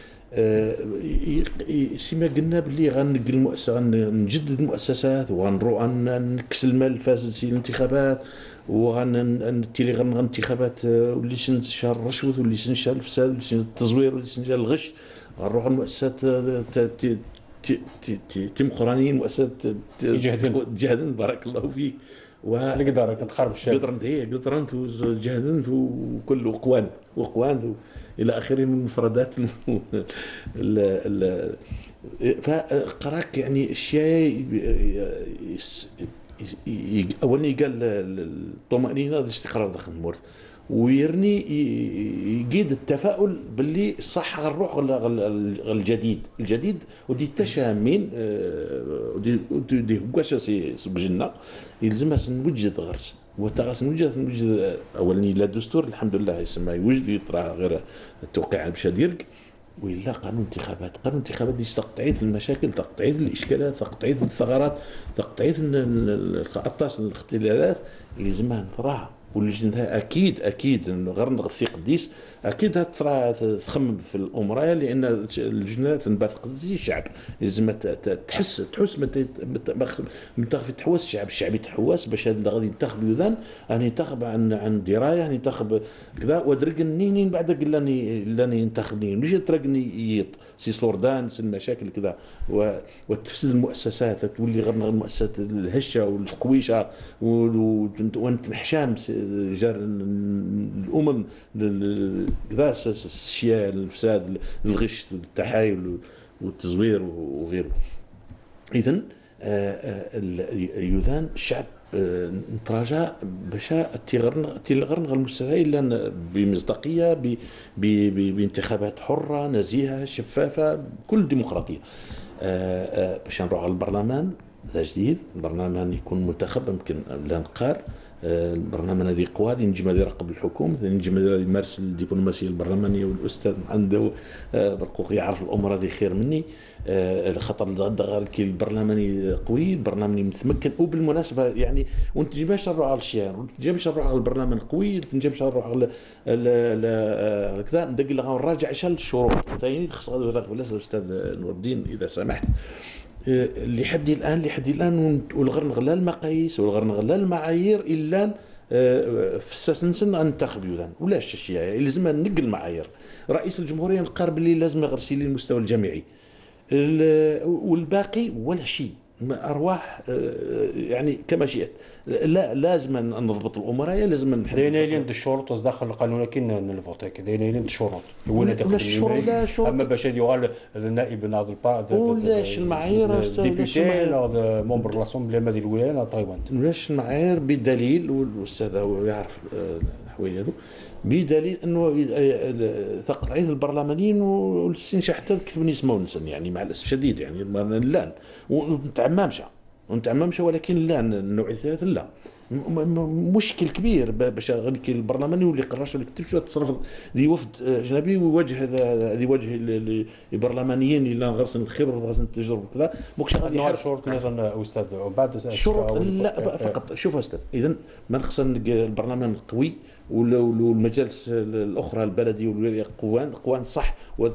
Speaker 3: سيما قلنا باللي غنقل المؤسسه غنجدد المؤسسات وغنروح نكس المال الفاسد في الانتخابات وغنتيلي انتخابات واللي شنشال الرشوه واللي شنشال الفساد واللي شنشال التزوير واللي شنشال الغش غنروح المؤسسات تيمقرانيين مؤسسات جهدن بارك الله فيك
Speaker 1: قدر كتخرب الشارع
Speaker 3: قدرنت وجهدنت وكل وقوان الى اخره من المفردات فقراك يعني اشياء اولا قال الطمانينه الاستقرار داخل المورد ويرني يقيد التفاؤل باللي صح غنروح الجديد ودي التشامين ودي واش سجلنا يلزم نوجد غرس وتغاس نوجد اولني لا دستور الحمد لله يسمى يوجد يطرح غير التوقيع باش يرك وإلا قانون انتخابات دي تقطعيت المشاكل تقطعيت الاشكالات تقطعيت الثغرات تقطعيت القطاس الاختلالات يلزمها نطرحها واللجنة اكيد غير نغثي قديس اكيد تخمم في الامور لان اللجنه تنبات قديس الشعب لازم تحس متى تحوس الشعب يتحوس باش هذا غادي ينتخب يوذان راني ينتخب عن درايه راني ينتخب كذا ودرقني بعد قال لاني ينتخبني ماشي ترقني يط سي سوردان سي المشاكل كذا وتفسد المؤسسات تولي غير المؤسسات الهشه والقويشه وانت نحشام جار الامم كذا الاشياء الفساد الغش التحايل والتزوير وغيره. اذا يوذان الشعب نتراجع باش تيغرن المستوى الا بمصداقيه بانتخابات حره نزيهه شفافه كل ديمقراطيه باش نروح على البرلمان ذا جديد البرنامج يكون منتخب يمكن لا نقار البرنامج هذه قوى هذه نجم هذه راقب الحكومه نجم هذه يمارس الدبلوماسيه البرلمانيه والاستاذ عنده برقوق يعرف الامور هذه خير مني خاطر غدا كي البرلماني قوي البرلماني متمكن وبالمناسبه يعني وانت تجيبش نروح على الشيان وانت تجيبش نروح على البرلمان قوي انت تجيبش نروح على كذا ندق لها نراجع شال الشروط ثاني خص هذا الاستاذ نور الدين اذا سمحت لحد الان والغير نغلا المقاييس والغير نغلا المعايير الا في السنسن ننتخب يوذان ولا الشيء يعني لازم نقل المعايير رئيس الجمهوريه نقارب اللي لازم يغرسي لي المستوى الجامعي والباقي ولا شيء ارواح يعني كما شئت لا لازم نضبط الامور هي لازم نحدد
Speaker 1: دايرين الشروط داخل القانون كاين الفوت دايرين الشروط ولا تاخذ اما باش يقال النائب ناض البارد
Speaker 3: ولاش المعايير
Speaker 1: ديبيوتي ناض ممبر لاسومبلي مدينه الولايه تايوان
Speaker 3: ولاش المعايير بدليل والاستاذ هو يعرف الحوايج هذو بدليل انه تقطيع البرلمانيين والسين حتى كتبني اسمه نسن يعني مع الاسف الشديد يعني لا ونتعممش ولكن لا النوعيه لا مشكل كبير باش غير البرلماني واللي قراش واللي كتبش تصرف ذي وفد اجنبي ويواجه هذا وجه البرلمانيين اللي غرسن الخبره وغرسن التجربه وكذا ماكش غادي
Speaker 1: يحارب شروط مثلا استاذ وبعد
Speaker 3: الشروط لا فقط شوف استاذ اذا ما نخص البرلمان قوي والمجالس الاخرى البلدي والولايه قوان صح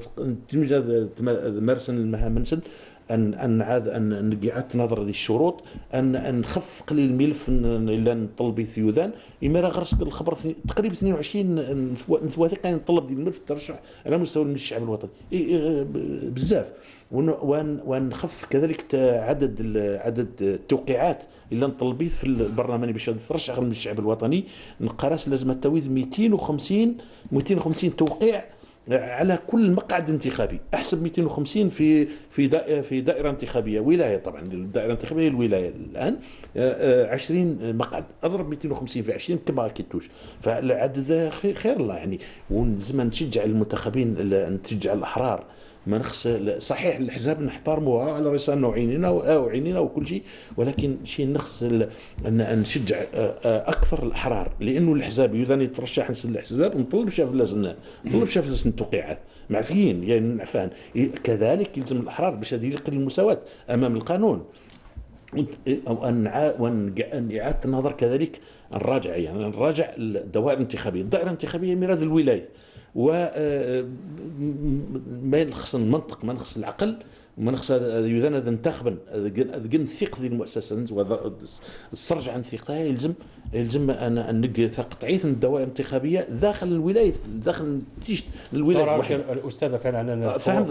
Speaker 3: وتمارسن المهام منسن ان عاد ان اعاده نظر هذه الشروط ان نخف قليل الملف الا نطلب في يوذان اما راه غرس الخبر تقريبا 22 نتواثق نطلب ديال الملف الترشح على مستوى الشعب الوطني بزاف ونخف كذلك عدد التوقيعات اللي نطلبيه في البرلمان باش يترشح من الشعب الوطني نقراس لازم التويض 250 توقيع على كل مقعد انتخابي احسب 250 في دائره انتخابيه ولايه طبعا الدائره الانتخابيه الولايه الان 20 مقعد اضرب 250 في 20 كما كيتوش فالعدد خير الله يعني ولازم نشجع المنتخبين نشجع الاحرار ما نخص صحيح الاحزاب نحترموها على رسالنا وعينينا وكل شيء ولكن شيء نخص ان نشجع اكثر الاحرار لانه الاحزاب اذا يترشح نسل الاحزاب نطلب شاف لازم التوقيعات معفيين يعني معفان كذلك يلزم الاحرار باش هذه يقل المساواه امام القانون وان اعاده النظر كذلك نراجع الدوائر الانتخابيه ميراث الولايه وما نخص المنطق ما نخص العقل وما نخص يذان هذا انتخابا قن ثقة ذي المؤسسة السرج عن ثقتها يلزم أن نلقى تقطيع الدوائر الانتخابية داخل الولاية داخل تيشت الولاية
Speaker 1: الواحدة. الأستاذ فعلا
Speaker 3: فهمت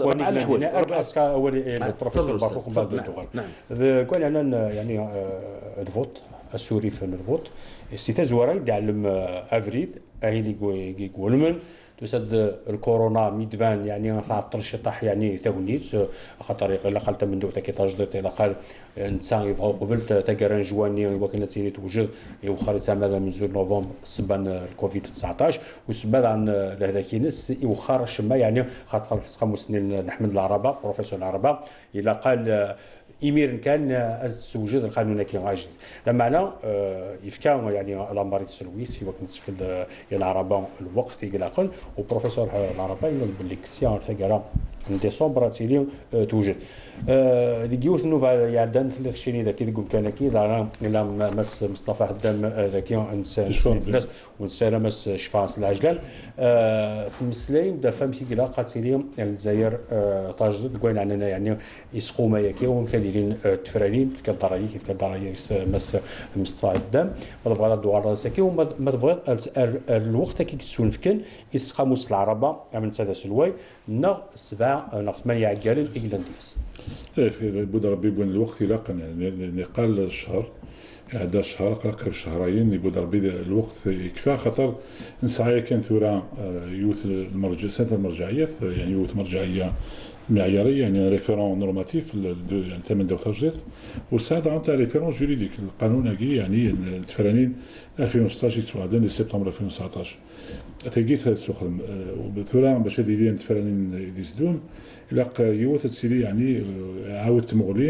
Speaker 1: أولي البروفيسور بارفوق بعد الدول قال أنا يعني الفوت السوري في الفوت السيتاز وراي يعلم أفريد أهلي يقول من تسد الكورونا ميدفان يعني تعطرش طاح يعني ثونيت خاطر الا قالت من دوتا كي تجدت الا قال انسان يفوق قبل تاكران جواني وكان سيري توجد وخرج ماذا من زول نوفمبر سبان الكوفيد 19 وسبان عن لهذاك الناس وخرج شما يعني خاطر 5 سنين نحمد العربه بروفيسور العربه الا قال إمير كان السوجد القانون كي غاجي لما أنا يفكا يعني الأمباريت السلويت في وقت في العربة الوقت يقلقل وبروفيسور العربة يقول باللي كسيان ثقرا من ديسمبر تيلي توجد ديجيوث نوفا يعدن في الشيني ذاك يقول كان كي لا مس مصطفى هدام ذاك انسان الناس ونسال مس شفاس العجلان في المسلين دا فهم كي قلا قاتلين الجزائر تجد تقول عندنا يعني يسقوا ما يكي ومكلين تفرانين كيف كدراي مس مصطفى هدام ما تبغى الدوار راسك وما تبغى الوقت كي تسولف فكن يسقاموس العربه من هذا سلوي نغ 7 8 عقال إجلانديس.
Speaker 2: في بود ربي بون الوقت لاقن يعني قال الشهر هذا الشهر قرب شهرين بود ربي الوقت يكفى خاطر نسعى كان ثورة يوث سنة المرجعية يعني يوث مرجعية معيارية يعني ريفيرون نورماتيف يعني 8 دو تجديد والساعة عن ريفيرون جوريديك القانون هكي يعني التفرانين 2016 سوادن سبتمبر 2019 تلقيت هذا السوق وبثورة باش هذه التفرانين يزيدون إلا يوث تسيري يعني عاود مغلية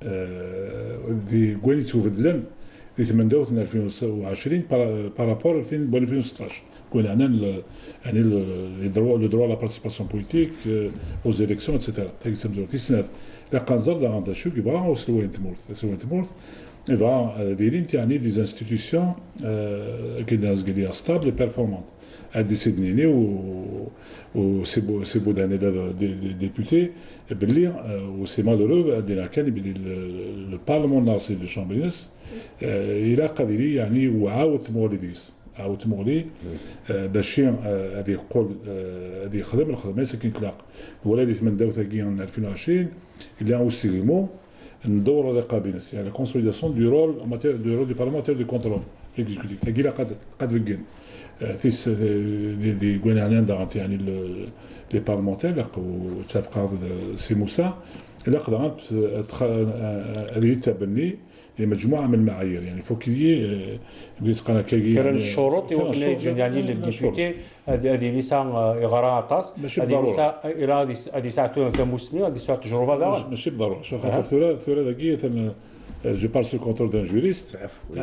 Speaker 2: دي كواليتي بدلن في 28 2020 بارابور 2016 كون يعني لو دروا لا بارتيسيباسيون بوليتيك اوز اليكسيون اتسيتيرا تاكسم في سنه لا قنزر دا عند شو كيفا وسلوين تمورث يفا ديرين يعني دي انستيتيوشن كيداز قليا ستابل بيرفورمانت هادي سيدنيني و سي بوداني دي ديبوتي باللي و سي مالورو دينا كان بلي لو بارلمون ناسي دو شامبينس الى قادري يعني وعاود موليديس عاود مولي باش هذه يقول هذه يخدم الخدمه ساكن كلاق ولادي 38 2020 اللي هو سيغيمو ندور على قابينس يعني كونسوليداسيون دو رول en matière du rôle du parlementaire de contrôle l'exécutif تاكي قد فيكين فيس دي غوانيان دارت يعني لي بارلمونتير وتفق سي موسى الا قدرت هذه تبني لمجموعه من المعايير يعني فوكيلي بغيت قناه كاين
Speaker 1: كان الشروط يمكن يجي يعني للديبوتي هذه ليس اغراء طاس هذه ليس الى هذه ساعه كمسلم هذه ساعه تجربه دابا
Speaker 2: ماشي بالضروره شوف خاطر ثوره ذكيه جو بار سو كونترول دان جوريست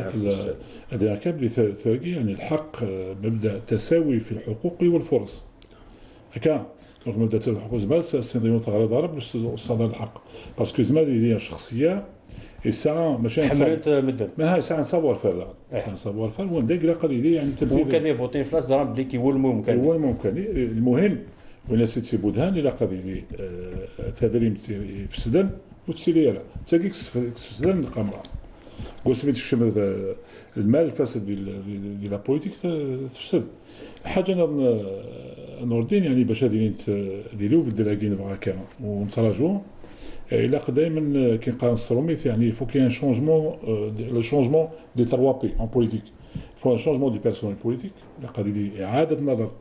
Speaker 2: هذا كابلي ثاقي يعني الحق مبدا التساوي في الحقوق والفرص هكا دونك مبدا الحقوق زعما سيديون تغرى ضرب باش الحق باسكو زعما هي شخصيه ساعه ماشي
Speaker 1: حملت مدن
Speaker 2: ما هاي ساعه نصور فيها ساعه نصور فيها وين داك قضيه يعني تنفيذ
Speaker 1: ممكن يفوتين في راس بلي كيقول الممكن
Speaker 2: هو الممكن المهم ولا سي بودهان الى قضيه تدريم في السودان وتسيليرا تاكيك في السودان القمره قسمت الشمال المال الفاسد ديال لا بوليتيك تفسد حاجه نور الدين يعني باش هادي نديرو في الدراكين فغاكا ونتراجعوا الى دائما كي نقرا الصروميث يعني فو كاين شونجمون لو شونجمون دي 3 بي ان بوليتيك فو ان شونجمون دي بيرسونيل بوليتيك قضيه اعاده نظر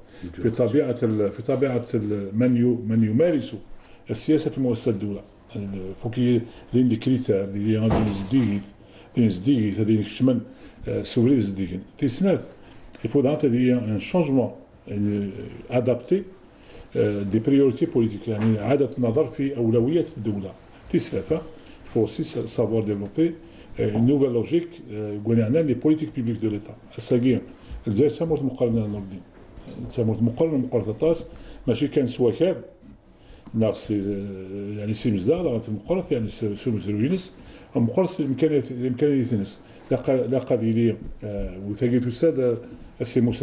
Speaker 2: في طبيعه من يمارس السياسه في مؤسسات الدوله فو كي دي كريتير دي زديغ هذه الشمن سوري زديغ تيسناث يفو دانت هذه ان شونجمون ادابتي دي بريوريتي بوليتيك يعني اعاده النظر في اولويات الدوله ثلاثه فو سي سافوار ديفلوبي une nouvelle logique قلنا لي بوليتيك بيبليك دو ليتا الساقين الجزائر تسموت مقارنه نور الدين تسموت مقارنه طاس ماشي كان سواكاب ناقص يعني سي مزداد مقارنه يعني سو مزروينس مقارنه الامكانيات الناس لا قضيه وتاقي تستاد سي موسى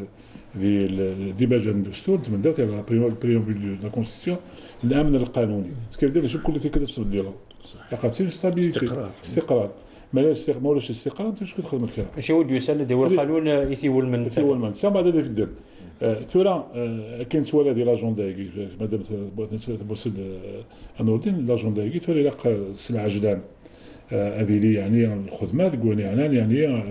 Speaker 2: دي باجان الدستور تمدات على بريومبيل لا كونستيتيون الامن القانوني كيف دير كل في كذا في ديالو لقات ستابيليتي استقرار ما ولاش الاستقرار انت واش كتخدم الكلام
Speaker 1: ماشي ولد يسال ديال القانون يثيول من
Speaker 2: سما هذا كدير ثورة كاين سوالا ديال لاجوندا مادام بوسد انوردين لاجوندا ثورة يلقى سلعه جدان هذه لي يعني الخدمه تقول يعني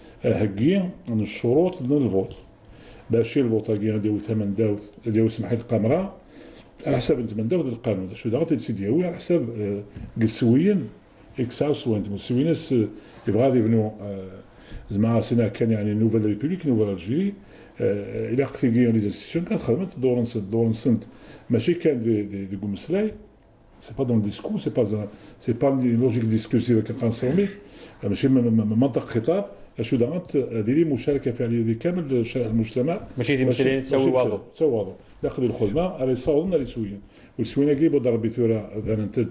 Speaker 2: هكي الشروط ديال الفوت باش الفوطاكيان ديال ثمن ديال سمحي القمره على حساب انت من داود القانون شو داغ تيدياوي على حساب قسويين اكساو سوانت مسويناس يبغى يبنوا زعما سنا كان يعني نوفيل ريبوبليك نوفيل الجيري الى قفيكي لي زانستيتيون كانت خدمت دور نسنت ماشي كان دي كومسلاي سي با دون ديسكور سي با لوجيك ديسكورسيف كنقنصومي ماشي منطق خطاب شو دعمت ديري مشاركه فعليه كامل المجتمع
Speaker 1: ماشي دي مسائل تساوي
Speaker 2: واضح ناخذ الخدمه على صاولنا اللي سويين وسوينا كي بود ربي ثوره فانتد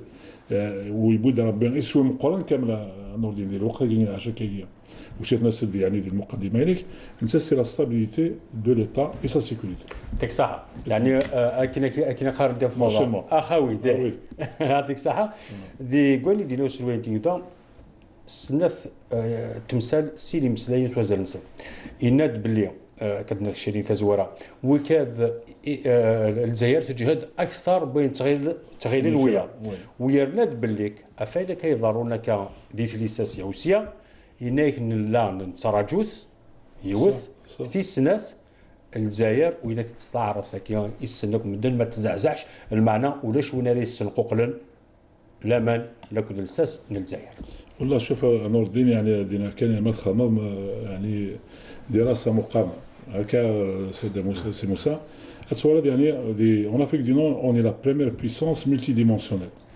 Speaker 2: ويبود ربي يسوي مقارن كامله نور دين الوقت كاين عشاكيه وشفنا سد يعني في المقدمه لك انت سي لا ستابيليتي دو ليتا اي سا سيكوريتي
Speaker 1: يعطيك صحه يعني كاين قارن ديال في الموضوع اخوي يعطيك صحه دي قولي دي نوس الوينتينغ سنث تمثال سيلي مسلاين سوازال نسل يناد باللي كدنا الشريك تزورا وكاد الجزائر تجهد اكثر بين تغيير الويا ويرناد باللي افايدا كيضرونا دي ثليساس يوسيا ينايك لا نتراجوث يوث في السنات الجزائر وإلا تستعرف ساكي يسنك مدن ما تزعزعش المعنى ولاش وين راه يسنقوا قلن لا من لا كود الساس من الجزائر.
Speaker 2: والله شوف نور الدين يعني دينا كان مدخل يعني دراسه مقارنه هكا سي موسى السؤال يعني دي اون افريك دي نور اون اي لا بريمير بويسونس ملتي ديمونسيونيل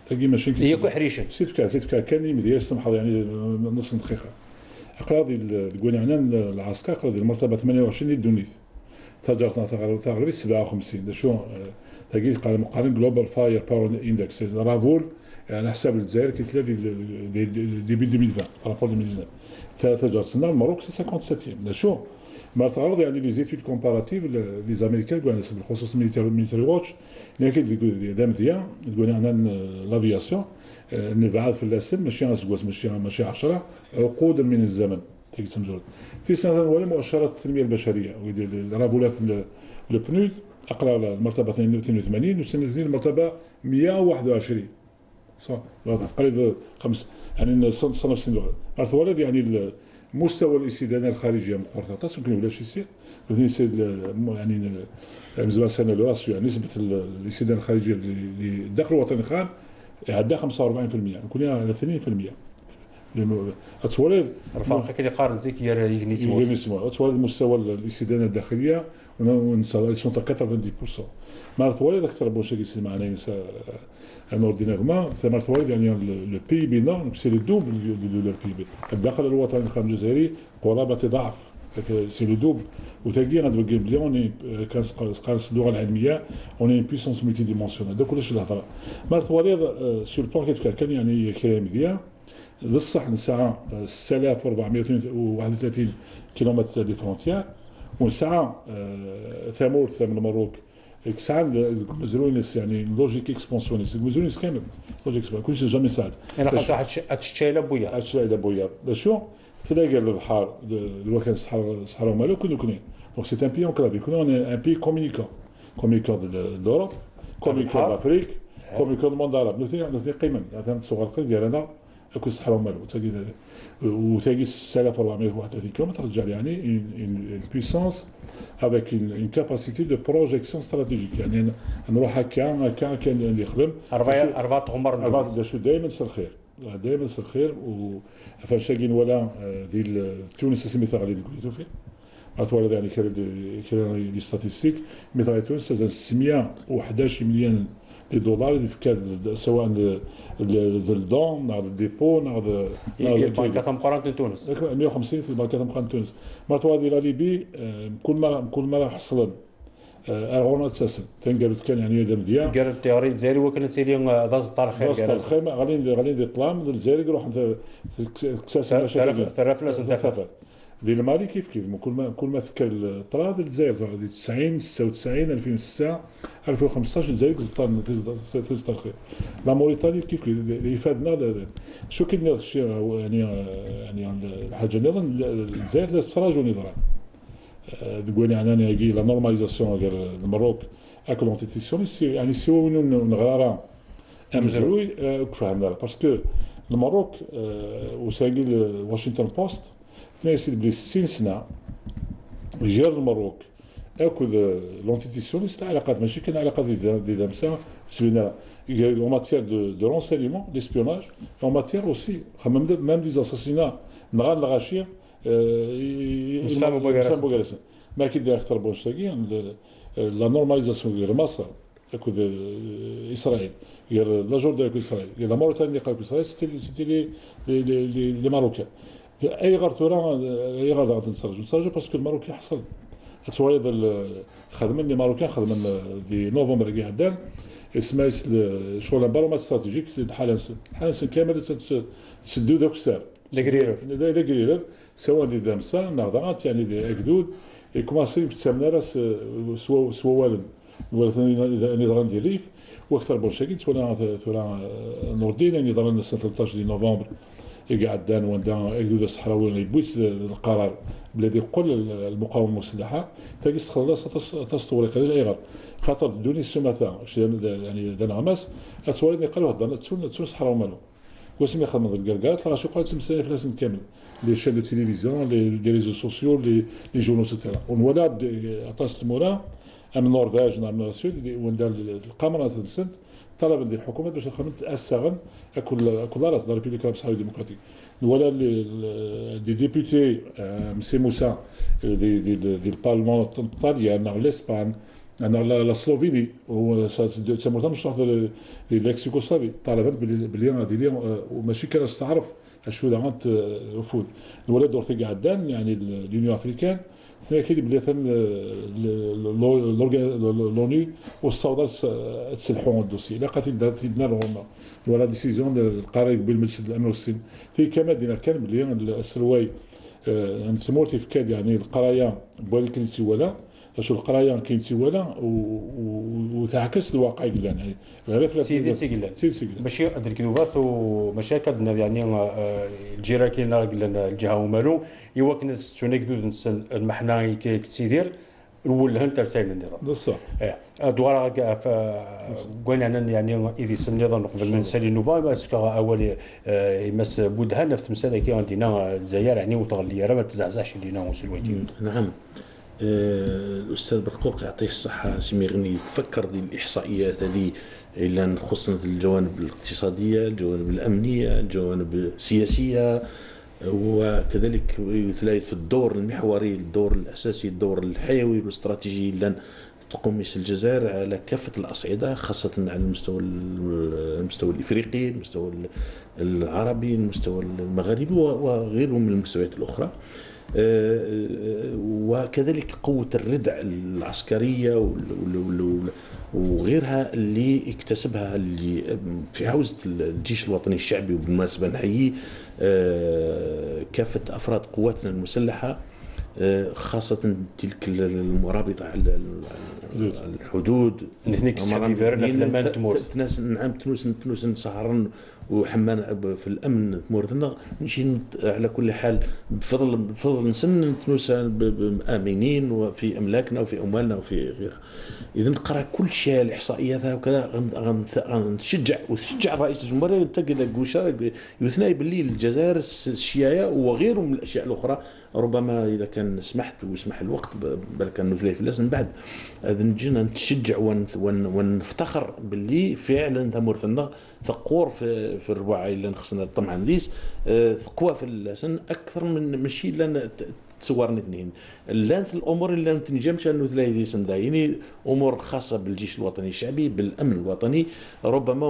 Speaker 2: تلقي ماشين
Speaker 1: هي كو حريشن
Speaker 2: سيت كيف كان مدير سمح يعني نص دقيقه اقراضي تقول عنا العسكر اقراضي المرتبه 28 الدونيت تجارتنا تغربي 57 شو تلقي قال مقارن جلوبال فاير باور اندكس رافول على حساب الجزائر كي تلاقي ديبي 2020 رابور 2019 تجارتنا المغرب 57 شو ما تعرض يعني لي زيتود كومباراتيف لي زاميريكان قالوا بالخصوص ميليتري واتش لكن دام مزيان تقول عندنا لافياسيون نبعث في الاسم ماشي اسكواس ماشي 10 عقود من الزمن تيسمجوا في سنه الاولى مؤشرات التنميه البشريه رافولات البنود اقرا المرتبه 82 والسنه المرتبه 121 صح قريب خمس يعني صنف سن الولد يعني مستوى الاستدانه الخارجيه مقارنه يمكن ولا شي يصير يعني بالنسبه لنا لو راسيو يعني نسبه الاستدانه الخارجيه للدخل الوطني الخام عندها 45% كلنا على 2% اتولد
Speaker 1: رفع كي قارن زيك يغنيتمو
Speaker 2: اتولد مستوى الاستدانه الداخليه ونوصل 90% ما اتولد اكثر بوشي كيسمع معنا ان اوردينيرمون ثمار اتولد يعني لو بي بي نورم سي لو دوبل دو لو بي بي الدخل الوطني الخام الجزائري قرابه ضعف سي لو دوبل وتلقي غنتبقى بلي اوني كان قارس اللغه العلميه اوني بيسونس ملتي ديمونسيونال هذا كلش الهضره ما اتولد سور بلان كان يعني كلام مزيان للصح نسعى 6431 كيلومتر دي فرونتيير ونسعى ثمور من المروك ساعات مزرونيس يعني لوجيك اكسبونسيونيست مزرونيس كامل لوجيك كلشي جامي ساعات
Speaker 1: انا قلت واحد الشايله بويا
Speaker 2: الشايله بويا شو تلاقى البحر الوكان الصحراء ومالو كنا دونك سي ان بي انكلافي كنا ان بي كومينيكون دوروب كومينيكون دافريك كومينيكون دو موند عرب نوثي قيمه مثلا صغار القلب ديالنا كل الصحراء ومالو وتلاقي 6431 كيلومتر ترجع يعني une puissance avec une capacité de projection stratégique يعني نروح هكا كان يخدم
Speaker 1: أربعة غمر
Speaker 2: شو دائما الخير دائما الخير وفاشاكين ولا ديال تونس اسمي ثغلي قلتو فيه أطول يعني كان لي ستاتيستيك مثلا تونس 611 مليون دولار سواء للدون ناخذ الديبو ناخذ
Speaker 1: البنكات مقارنة تونس
Speaker 2: 150 في البنكات مقارنة تونس مرات هذه لا ليبي كل مرة حصلن ارغونا تساسن قالت كان يعني هذا مزيان
Speaker 1: قال التياري الجزائري وكانت سيري داز الطار خير
Speaker 2: قال غادي طلام الجزائري يروح اكتساس
Speaker 1: ثرافلاس انتفع
Speaker 2: ديال المالي كيف كل ما فكر الطراد الجزائر 90 96 2006 2015 الجزائر تزداد الخير لا موريتانيا كيف يفادنا شو كاين الشيء يعني الحاجه اللي الجزائر تراجع نظام تقول يعني يجي لا نورماليزاسيون ديال المروك اك لونتيتيسيون يعني سيو نغرارا امزروي فهمنا باسكو المروك وساقي واشنطن بوست تنسيت بلي 60 سنه غير المروك اكل لونتيتيسيونيست علاقات ماشي كان علاقات دي دامسا سبينا en matière de renseignement, d'espionnage, en matière aussi, même des assassinats, نغال الغاشية
Speaker 1: مسلم بوغارسن
Speaker 2: ما كيدير أكثر بوشتاكي لا نورماليزاسيون ديال مصر أكو إسرائيل ديال لا جوردان أكو إسرائيل ديال لا موريتانيا أكو إسرائيل سيتي لي ماروكان أي غرتورة أي غادي نتسرجوا باسكو الماروكي حصل تولد خدمن لي ماروكان خدمن في نوفمبر كاع عدان اسمها شغل بارومتر استراتيجيك حالسن كامل تسدو داك السعر داك سواء دي دامسا نغضات يعني دي اكدود يكوماسي بتسمنا راس سوا والم ولا نظام ديال ريف واكثر بوشاكين تولى نور الدين نظام 13 نوفمبر يقعد دان وندا اكدود الصحراوي اللي بويت القرار بلادي كل المقاومه المسلحه تاكيس خلاص تستوري قليل ايغار خاطر دوني السماثه يعني دان غماس اتولدني قالوا هضرنا تسون صحراء ومالو واسمي يخدم الكركات راه شي قال تمثال في لازم كامل لي شين دو تيليفزيون لي ريزو سوسيو لي جورنال سيتيرا ونولاد عطاس مورا من النرويج من السود وندار القمره تنسد طلب ديال الحكومه باش تخدم تاسغن كل راس لا ريبوبليك العربيه ديمقراطيك ولا دي ديبوتي مسي موسى دي البارلمان الطاليان ولا الاسبان انا لا سلوفيني تسمى مش تحت ليكس يوغوسلافي طالبات بلي هذه وماشي كان استعرف شو دعمت وفود الولد دورتي قعدان يعني اليونيو افريكان ثاني اكيد بلي لوني والصودا تسلحوا الدوسي لا قاتل في دنا روما ولا ديسيزيون القرار بالمجلس الامن والسلم في كما دينا كان بلي السلواي نتمورتي في كاد يعني القرايه بوالي كنسي ولا شو القرايه كاين سوالا وتعكس الواقع قلنا يعني غير
Speaker 1: سيدي قلنا ماشي دركينوفات وماشي كدنا يعني الجيران كاين قلنا الجهه ومالو ايوا كنا ستونيك دود نسن المحنا كتسيدير الاول هن ترسايل النظام
Speaker 2: بصح
Speaker 1: دوار قلنا يعني اذا النظام قبل من سالي نوفا باسكو اول يمس بودها نفس مساله كي عندنا الجزائر يعني وتغلي راه ما تزعزعش لينا وسلويتين.
Speaker 3: نعم. الأستاذ برقوق يعطيه الصحة سمي غني تفكر دي الإحصائيات هذه إلا نخصنا الجوانب الاقتصادية، الجوانب الأمنية، الجوانب السياسية، وكذلك يتلاقي في الدور المحوري، الدور الأساسي، الدور الحيوي والاستراتيجي اللي تقوم الجزائر على كافة الأصعدة، خاصة على المستوى الإفريقي، المستوى العربي، المستوى المغربي وغيره من المستويات الأخرى. وكذلك قوة الردع العسكرية وغيرها اللي اكتسبها اللي في حوزة الجيش الوطني الشعبي. وبالمناسبة نحيي كافة أفراد قواتنا المسلحة، خاصة تلك المرابطة على الحدود
Speaker 1: نثنيك السحبي فيرنا في الأمان تمورس
Speaker 3: نعم تنوس سهران وحمان في الامن مورثنا نمشي على كل حال بفضل نسن تنوس امنين وفي املاكنا وفي اموالنا وفي غيرها. اذا نقرا كل شيء الاحصائيات وكذا غنشجع رئيس الجمهوريه ينتقل قوشه يثني باللي الجزائر الشيايه وغيره من الاشياء الاخرى. ربما اذا كان سمحت ويسمح الوقت بل كان نثلي في اللازم بعد هذا نجينا نتشجع ونفتخر باللي فعلا تمورثنا ثقور في الرباعي اللي خصنا طبعا ديس ثقوه في اللسن اكثر من ماشي لان تصورني اثنين اللانث الامور اللي ما تنجمش انه ثلاثه سندايني امور خاصه بالجيش الوطني الشعبي بالامن الوطني ربما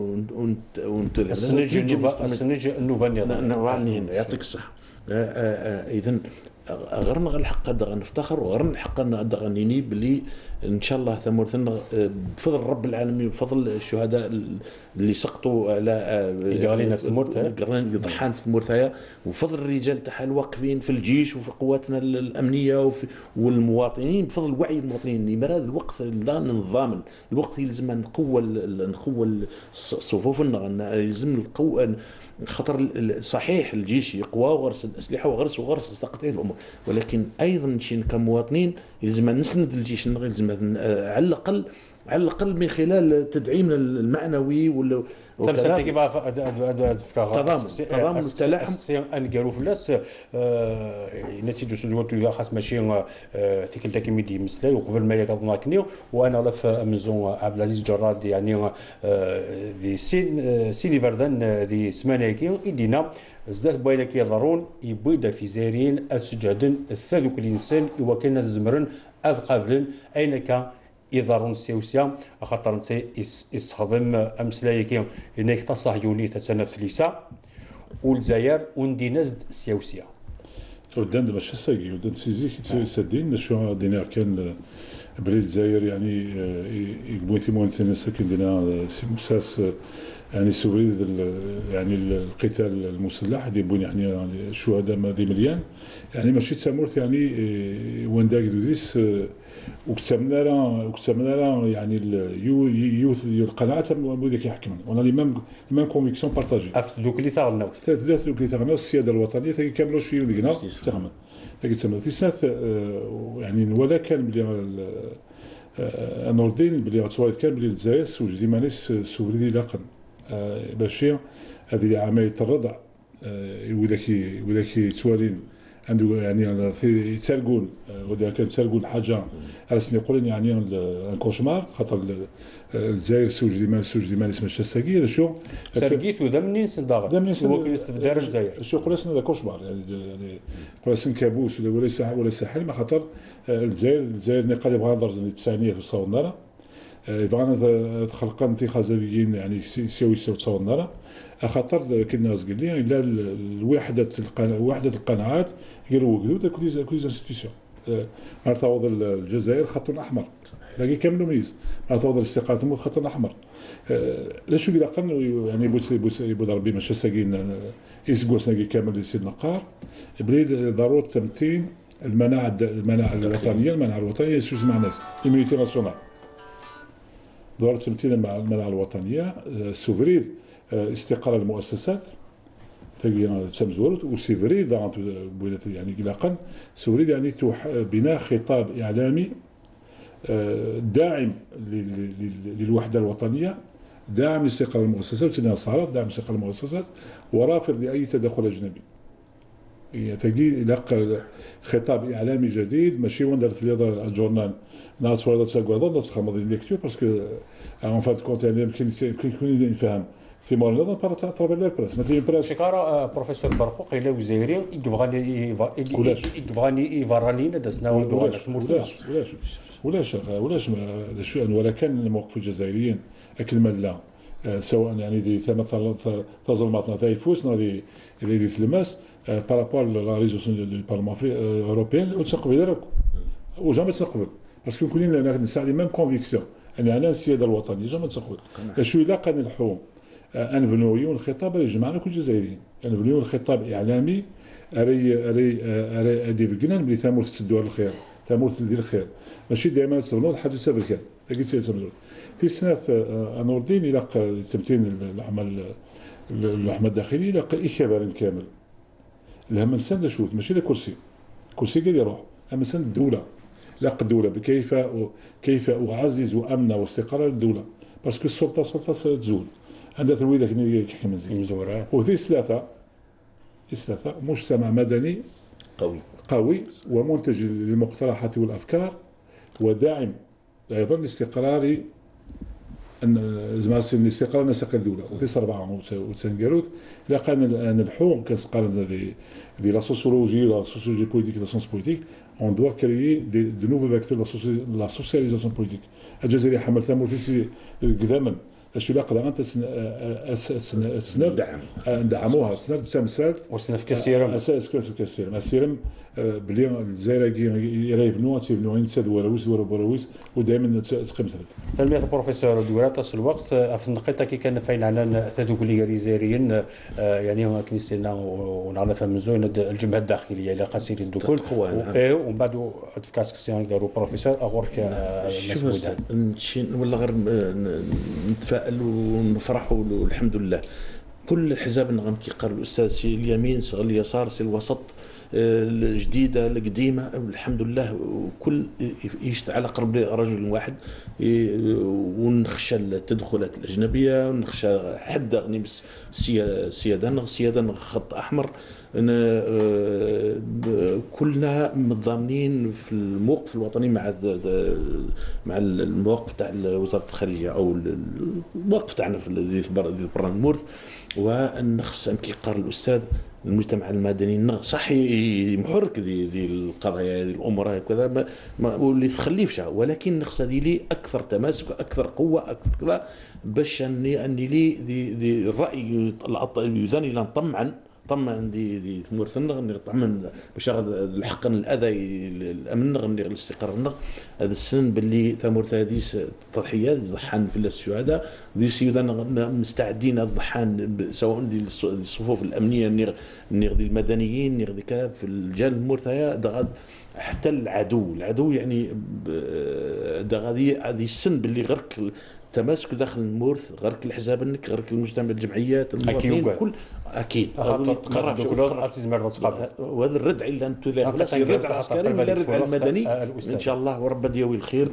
Speaker 1: السنجي النوفاني
Speaker 3: يعطيك الصحه. اذا غير الحق نفتخر وغير الحق غنيني بلي ان شاء الله ثمورثنا بفضل رب العالمين وبفضل الشهداء اللي سقطوا على
Speaker 1: قالين في ثمورثا
Speaker 3: ضحان في ثمورثا وفضل الرجال تاع الواقفين في الجيش وفي قواتنا الامنيه والمواطنين بفضل وعي المواطنين. لماذا الوقت لا ننظام الوقت لازم نقوى صفوفنا لازم نقوى خطر صحيح الجيش يقوى وغرس الاسلحه وغرس تقطيع الامور ولكن ايضا شي كمواطنين لازم نسند الجيش لازم على الاقل من خلال تدعيمنا المعنوي
Speaker 1: تمثل كيف
Speaker 3: تضامن التلاحم
Speaker 1: نقالوا في الناس نتيجه سجوات الى خاص ماشي تيكل تاكيميدي مسلاي وقبل ما يكونوا وانا لف امزون عبد العزيز جراد يعني دي سيدي فردان دي سماناكي يدينا زاد باينه كيضرون يبيد في زارين السجادن الثالث الانسان وكان الزمرن اذقابلن اين كان إضارون السيوسيا خاطر نسي يستخدم أمسلايكي إنك تصهيوني تتنفس ليسا والجزائر وندينزد السيوسيا
Speaker 2: ودان ماشي ساقي ودان سيزيك سادين شو دينا كان بلي الجزائر يعني يقبوثي مونتين ساكن دينا سي مساس يعني سوريد يعني القتال المسلح ديبون يعني الشهداء دي مليان يعني ماشي تسامورت يعني وين داك دوديس وكتبنا لها يعني اليوث القناعه ذاك يحكم وانا لي كونفيكسيون بارطاجي
Speaker 1: دوك اللي ثارنا
Speaker 2: ثلاث دوك اللي ثارنا السياده الوطنيه كاملوا شي ديكنا تخمم هاك تسمى في ساث يعني ولا كان بلي نوردين بلي تصويت كان بلي الجزائر وجدي مانيس سوريدي لاقن باشي هذه عمليه الرضع وذاك توالين عنده يعني في تسرقون وإذا كان تسرقون حاجة على سن يقولون يعني ان كوشمار خاطر الجزائر السوج ديما اسمه الشساقي هذا شو
Speaker 1: سرقيت وذا منين سنداغ هو في دار الجزائر
Speaker 2: شو يقول هذا كوشمار يعني يقول سن كابوس ولا ساحل ما خاطر الجزائر نقال يبغى نظر التسعينيات والصوندره يبغى خلقا في خزاويين يعني يساوي تصوندره خاطر كنا قال لي الا وحده القناعات يروقوا كل انستيتيوشن مرتبط الجزائر خط احمر باقي كامل ميز مرتبط الاستقامه خط احمر لا شو قال قن يعني بوس ربي ماشي ساقين يسقوسنا كامل سيد نقار بلي ضروره تمتين المناعه الوطنيه المناعه الوطنيه شو مع الناس الميليتي ناسيونال ضروره تمتين المناعه الوطنيه سوفريد استقرار المؤسسات تقريبا تمزورت وسيفريد يعني قلاقا سوريد يعني بناء خطاب اعلامي داعم للوحده الوطنيه داعم لاستقرار المؤسسات داعم لاستقرار المؤسسات ورافض لاي تدخل اجنبي يلاقى خطاب اعلامي جديد ماشي وين دارت لي الجورنال ناس ولا تساقوا تخمض ليكتور باسكو اون فات كونت يعني يمكن يكون يفهم في مورنا ترى لا بريس مثلا بريس
Speaker 1: شكرا بروفيسور برقوق الى وزيري يبغاني يفرانينا دسنا
Speaker 2: ولاش شو ولا كان الموقف الجزائريين اكل لا سواء يعني دي تظلماتنا تايفوس نادي اللي في الماس بارابور لا ريزولوسيون دو بارلمان اوروبيان وتقبل لك وجامي تقبل باسكو كلنا نسعى ميم كونفيكسيون ان انا السياده الوطنيه جامي تقبل شو الا كان الحوم انفنويون الخطاب اللي جمعنا كل جزائريين انفنويون الخطاب اعلامي اري ادي بقنا بلي ثامور تسدوا الخير ثامور تدير الخير ماشي دائما تصونوا الحاجه سبب كان لكن سيتمزول في سنه نور الدين الى تمتين اللحمه الداخلي الى اخبار كامل الهم نسند شوت ماشي لكرسي كرسي قاعد يروح اما نسند الدوله لا الدوله كيف اعزز امن واستقرار الدوله باسكو السلطه تزول عندها ترويضه كي يحكم
Speaker 1: مزورات
Speaker 2: وفي ثلاثه مجتمع مدني قوي ومنتج للمقترحات والافكار وداعم ايضا لاستقرار الاستقرار نسق الدوله وفي 4 وتسنقروت الى قان الحوم كنسقال دي لا سوسيولوجي بوليتيك لا سونس بوليتيك اون دوا كريي دي نوفو فاكتور لا سوسياليزاسيون بوليتيك الجزائر حمل ثمر في قداما اش لا قدر انت ندعموها سنه تمثال
Speaker 1: وسنه في كثير
Speaker 2: اساس في كثير مسيرم بلي الجزائر يبنوا ينسد ورويس ودائما تقيم
Speaker 1: تلميذ البروفيسور دوره تصل الوقت في النقيطه كي كان فاين على ثلاث كليه جزائريين يعني هما كنيسنا ونعرفها من زون الجبهه الداخليه الى قصير الدخول ومن بعد في كاسكسيون داروا بروفيسور اغورك مسؤول
Speaker 3: ولا غير نتفائل ونفرح والحمد لله كل الحزاب نغم كي قال الاستاذ سي اليمين سي اليسار سي الوسط الجديده القديمه الحمد لله وكل يشتغل على قرب رجل واحد ونخشى التدخلات الاجنبيه ونخشى حد نمس سياده خط احمر كلنا متضامنين في الموقف الوطني مع الموقف تاع وزاره الخارجيه او الموقف تاعنا في برا المورث ونخص كي قال الاستاذ المجتمع المدني صح محرك دي القضايا دي الامور كذا ما واللي تخليفش ولكن نخص هذه لي اكثر تماسك اكثر قوه اكثر كذا باش اني لي دي الراي يذاني لا طمعا دي ثمور ثنغ نطمن باش الحق الاذى الامن غني الاستقرار هذا السن باللي ثمور هذه التضحيات ضحان في الشهداء دي سيدنا مستعدين الضحان سواء دي الصفوف الامنيه نغدي المدنيين نغدي في الجال المرثايا حتى العدو يعني هذه السن باللي غرك التماسك داخل المورث غرك الحزاب غرك المجتمع الجمعيات المواطنين كل اكيد
Speaker 1: تقرب دوك تزمر تقابل
Speaker 3: وهذا الردع الا انت الرد العسكري ولا الردع المدني ان شاء الله ورب ديوي الخير.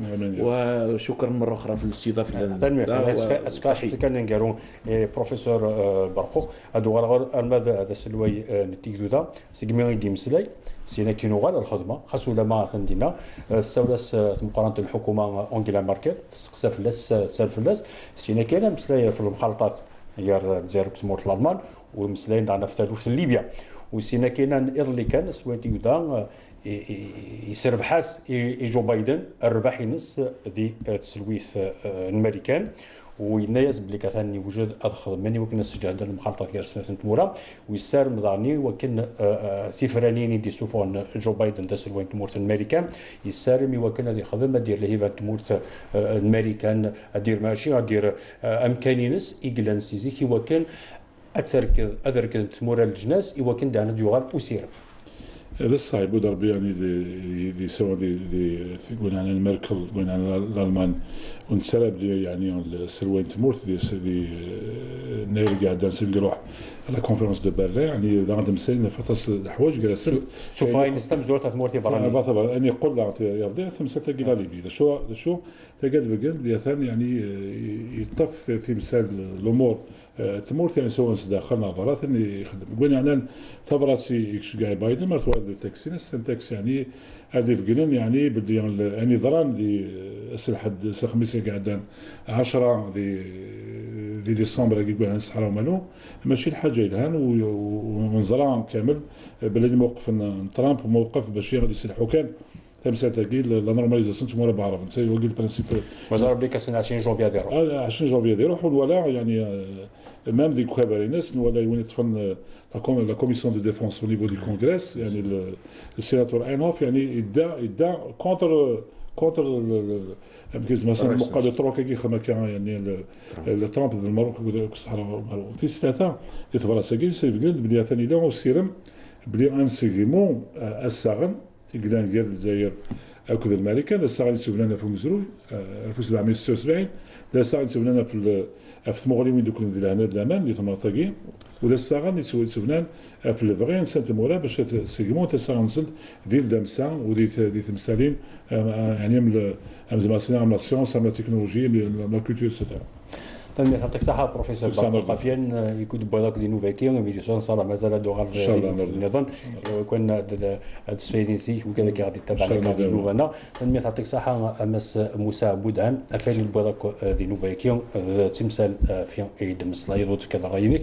Speaker 3: وشكرا مره اخرى في الاستضافه.
Speaker 1: تنمير اسكاس كان نقالوا بروفيسور برقوق هادو غير الماذا هذا سلوي نتيجه ذا سيغمي دي مسلاي سينا كينو غال الخدمه خاصو لما ثندينا السولاس مقارنه الحكومه انجيلا ماركل تسقسى فلاس سال فلاس سينا كاين مسلاي في المخالطات هي الجزائر كتموت الالمان ومسلاين دعنا في ليبيا وسينا كاين اللي كان سويتي ذا يسرب حاس جو بايدن الرباح ينس ذي تسلويث الامريكان وينايز بلي كثاني وجود اضخم مني وكنا سجاد المخالطه ديال سنه تمورا ويسار مضاني وكن ثيفرانيني دي سوفون جو بايدن داس وين تمورت الامريكان يسار مي وكنا دي خدمه ديال اللي تمورت الامريكان دير ماشي دير امكانينس ايغلان سيزيكي وكان اكثر ادرك تمورا الجناس وكن دانا ديوغال وسير
Speaker 2: بس صعيب ودربي يعني دي سوا دي قلنا عن الميركل قلنا عن الالمان ونسرب لي يعني السروين تمورت دي نايل قاعد نروح على كونفرنس دو برلين يعني غادي مسالين فطس الحوايج جالسين
Speaker 1: سوفاين استمزورت تمورتي براني
Speaker 2: طبعا اني يقول لا يرضي ثم ستلقى ليبي شو تقاد بقى بلي ثاني يعني يطف في مثال الامور تمورت يعني سواء داخلنا برا ثاني يخدم قلنا يعني ثبرات يكش جاي بايدن مرت واحد التاكسي التاكسي يعني هذه فقلن يعني بدي يعني ضران دي الحد الخميس قاعدين 10 في ديسمبر يقول عن الصحراء ومالو ماشي الحاجه الهان ونزران كامل بلي موقف ترامب موقف باش غادي يسلحوا كان تمثال تاكي لا نورماليزاسيون تمورا بعرف نسى هو البرانسيب
Speaker 1: مازال بلي كاس 20 جونفي ديرو
Speaker 2: 20 جونفي ديرو ولا يعني ميم دي كوابرينس ولا وين يتفن لا كوميسيون دو ديفونس او نيفو دو كونغرس يعني السيناتور اينوف يعني يدعى كونتر مثلا مقابل تروكا كي خما كان يعني ترامب المروك الصحراء في ثلاثه يتبرع ساكين سيفقلد بلي ثاني لا وسيرم بلي انسيغيمون الساغن إقلان ديال الجزائر أكد الأمريكان الساعة اللي سبنانا في مزروي 1776 لا الساعة اللي سبنانا في ثمغلي وين دوك ندير هنا الأمان اللي ثم طاقي ولا الساعة اللي سبنان في الفغيان سنت مورا باش سيغمون تساعة نسنت ديال دامسا ودي تمثالين يعني من زعما صناعة من السيونس من التكنولوجيا من الكولتور سيتيرا.
Speaker 1: تنمية يعطيك الصحة بروفيسور برقوق يكون بوضاك دي نوفا كي ميديسون صار مازال دوغال في النظام كنا السويدنسي وكذا كي غادي تتابع لك نوفانا تنمية يعطيك الصحة أمس موسى بودعان أفعل بوضاك دي نوفا كي تمثال في عيد مصلايد وكذا راينك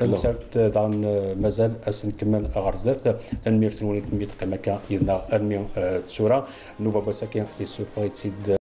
Speaker 1: تمثال مازال نكمل غرزات تنمية تنوني تنمية قيمة كا يدنا أرمي تسورة نوفا بوساكي يسوف يتسيد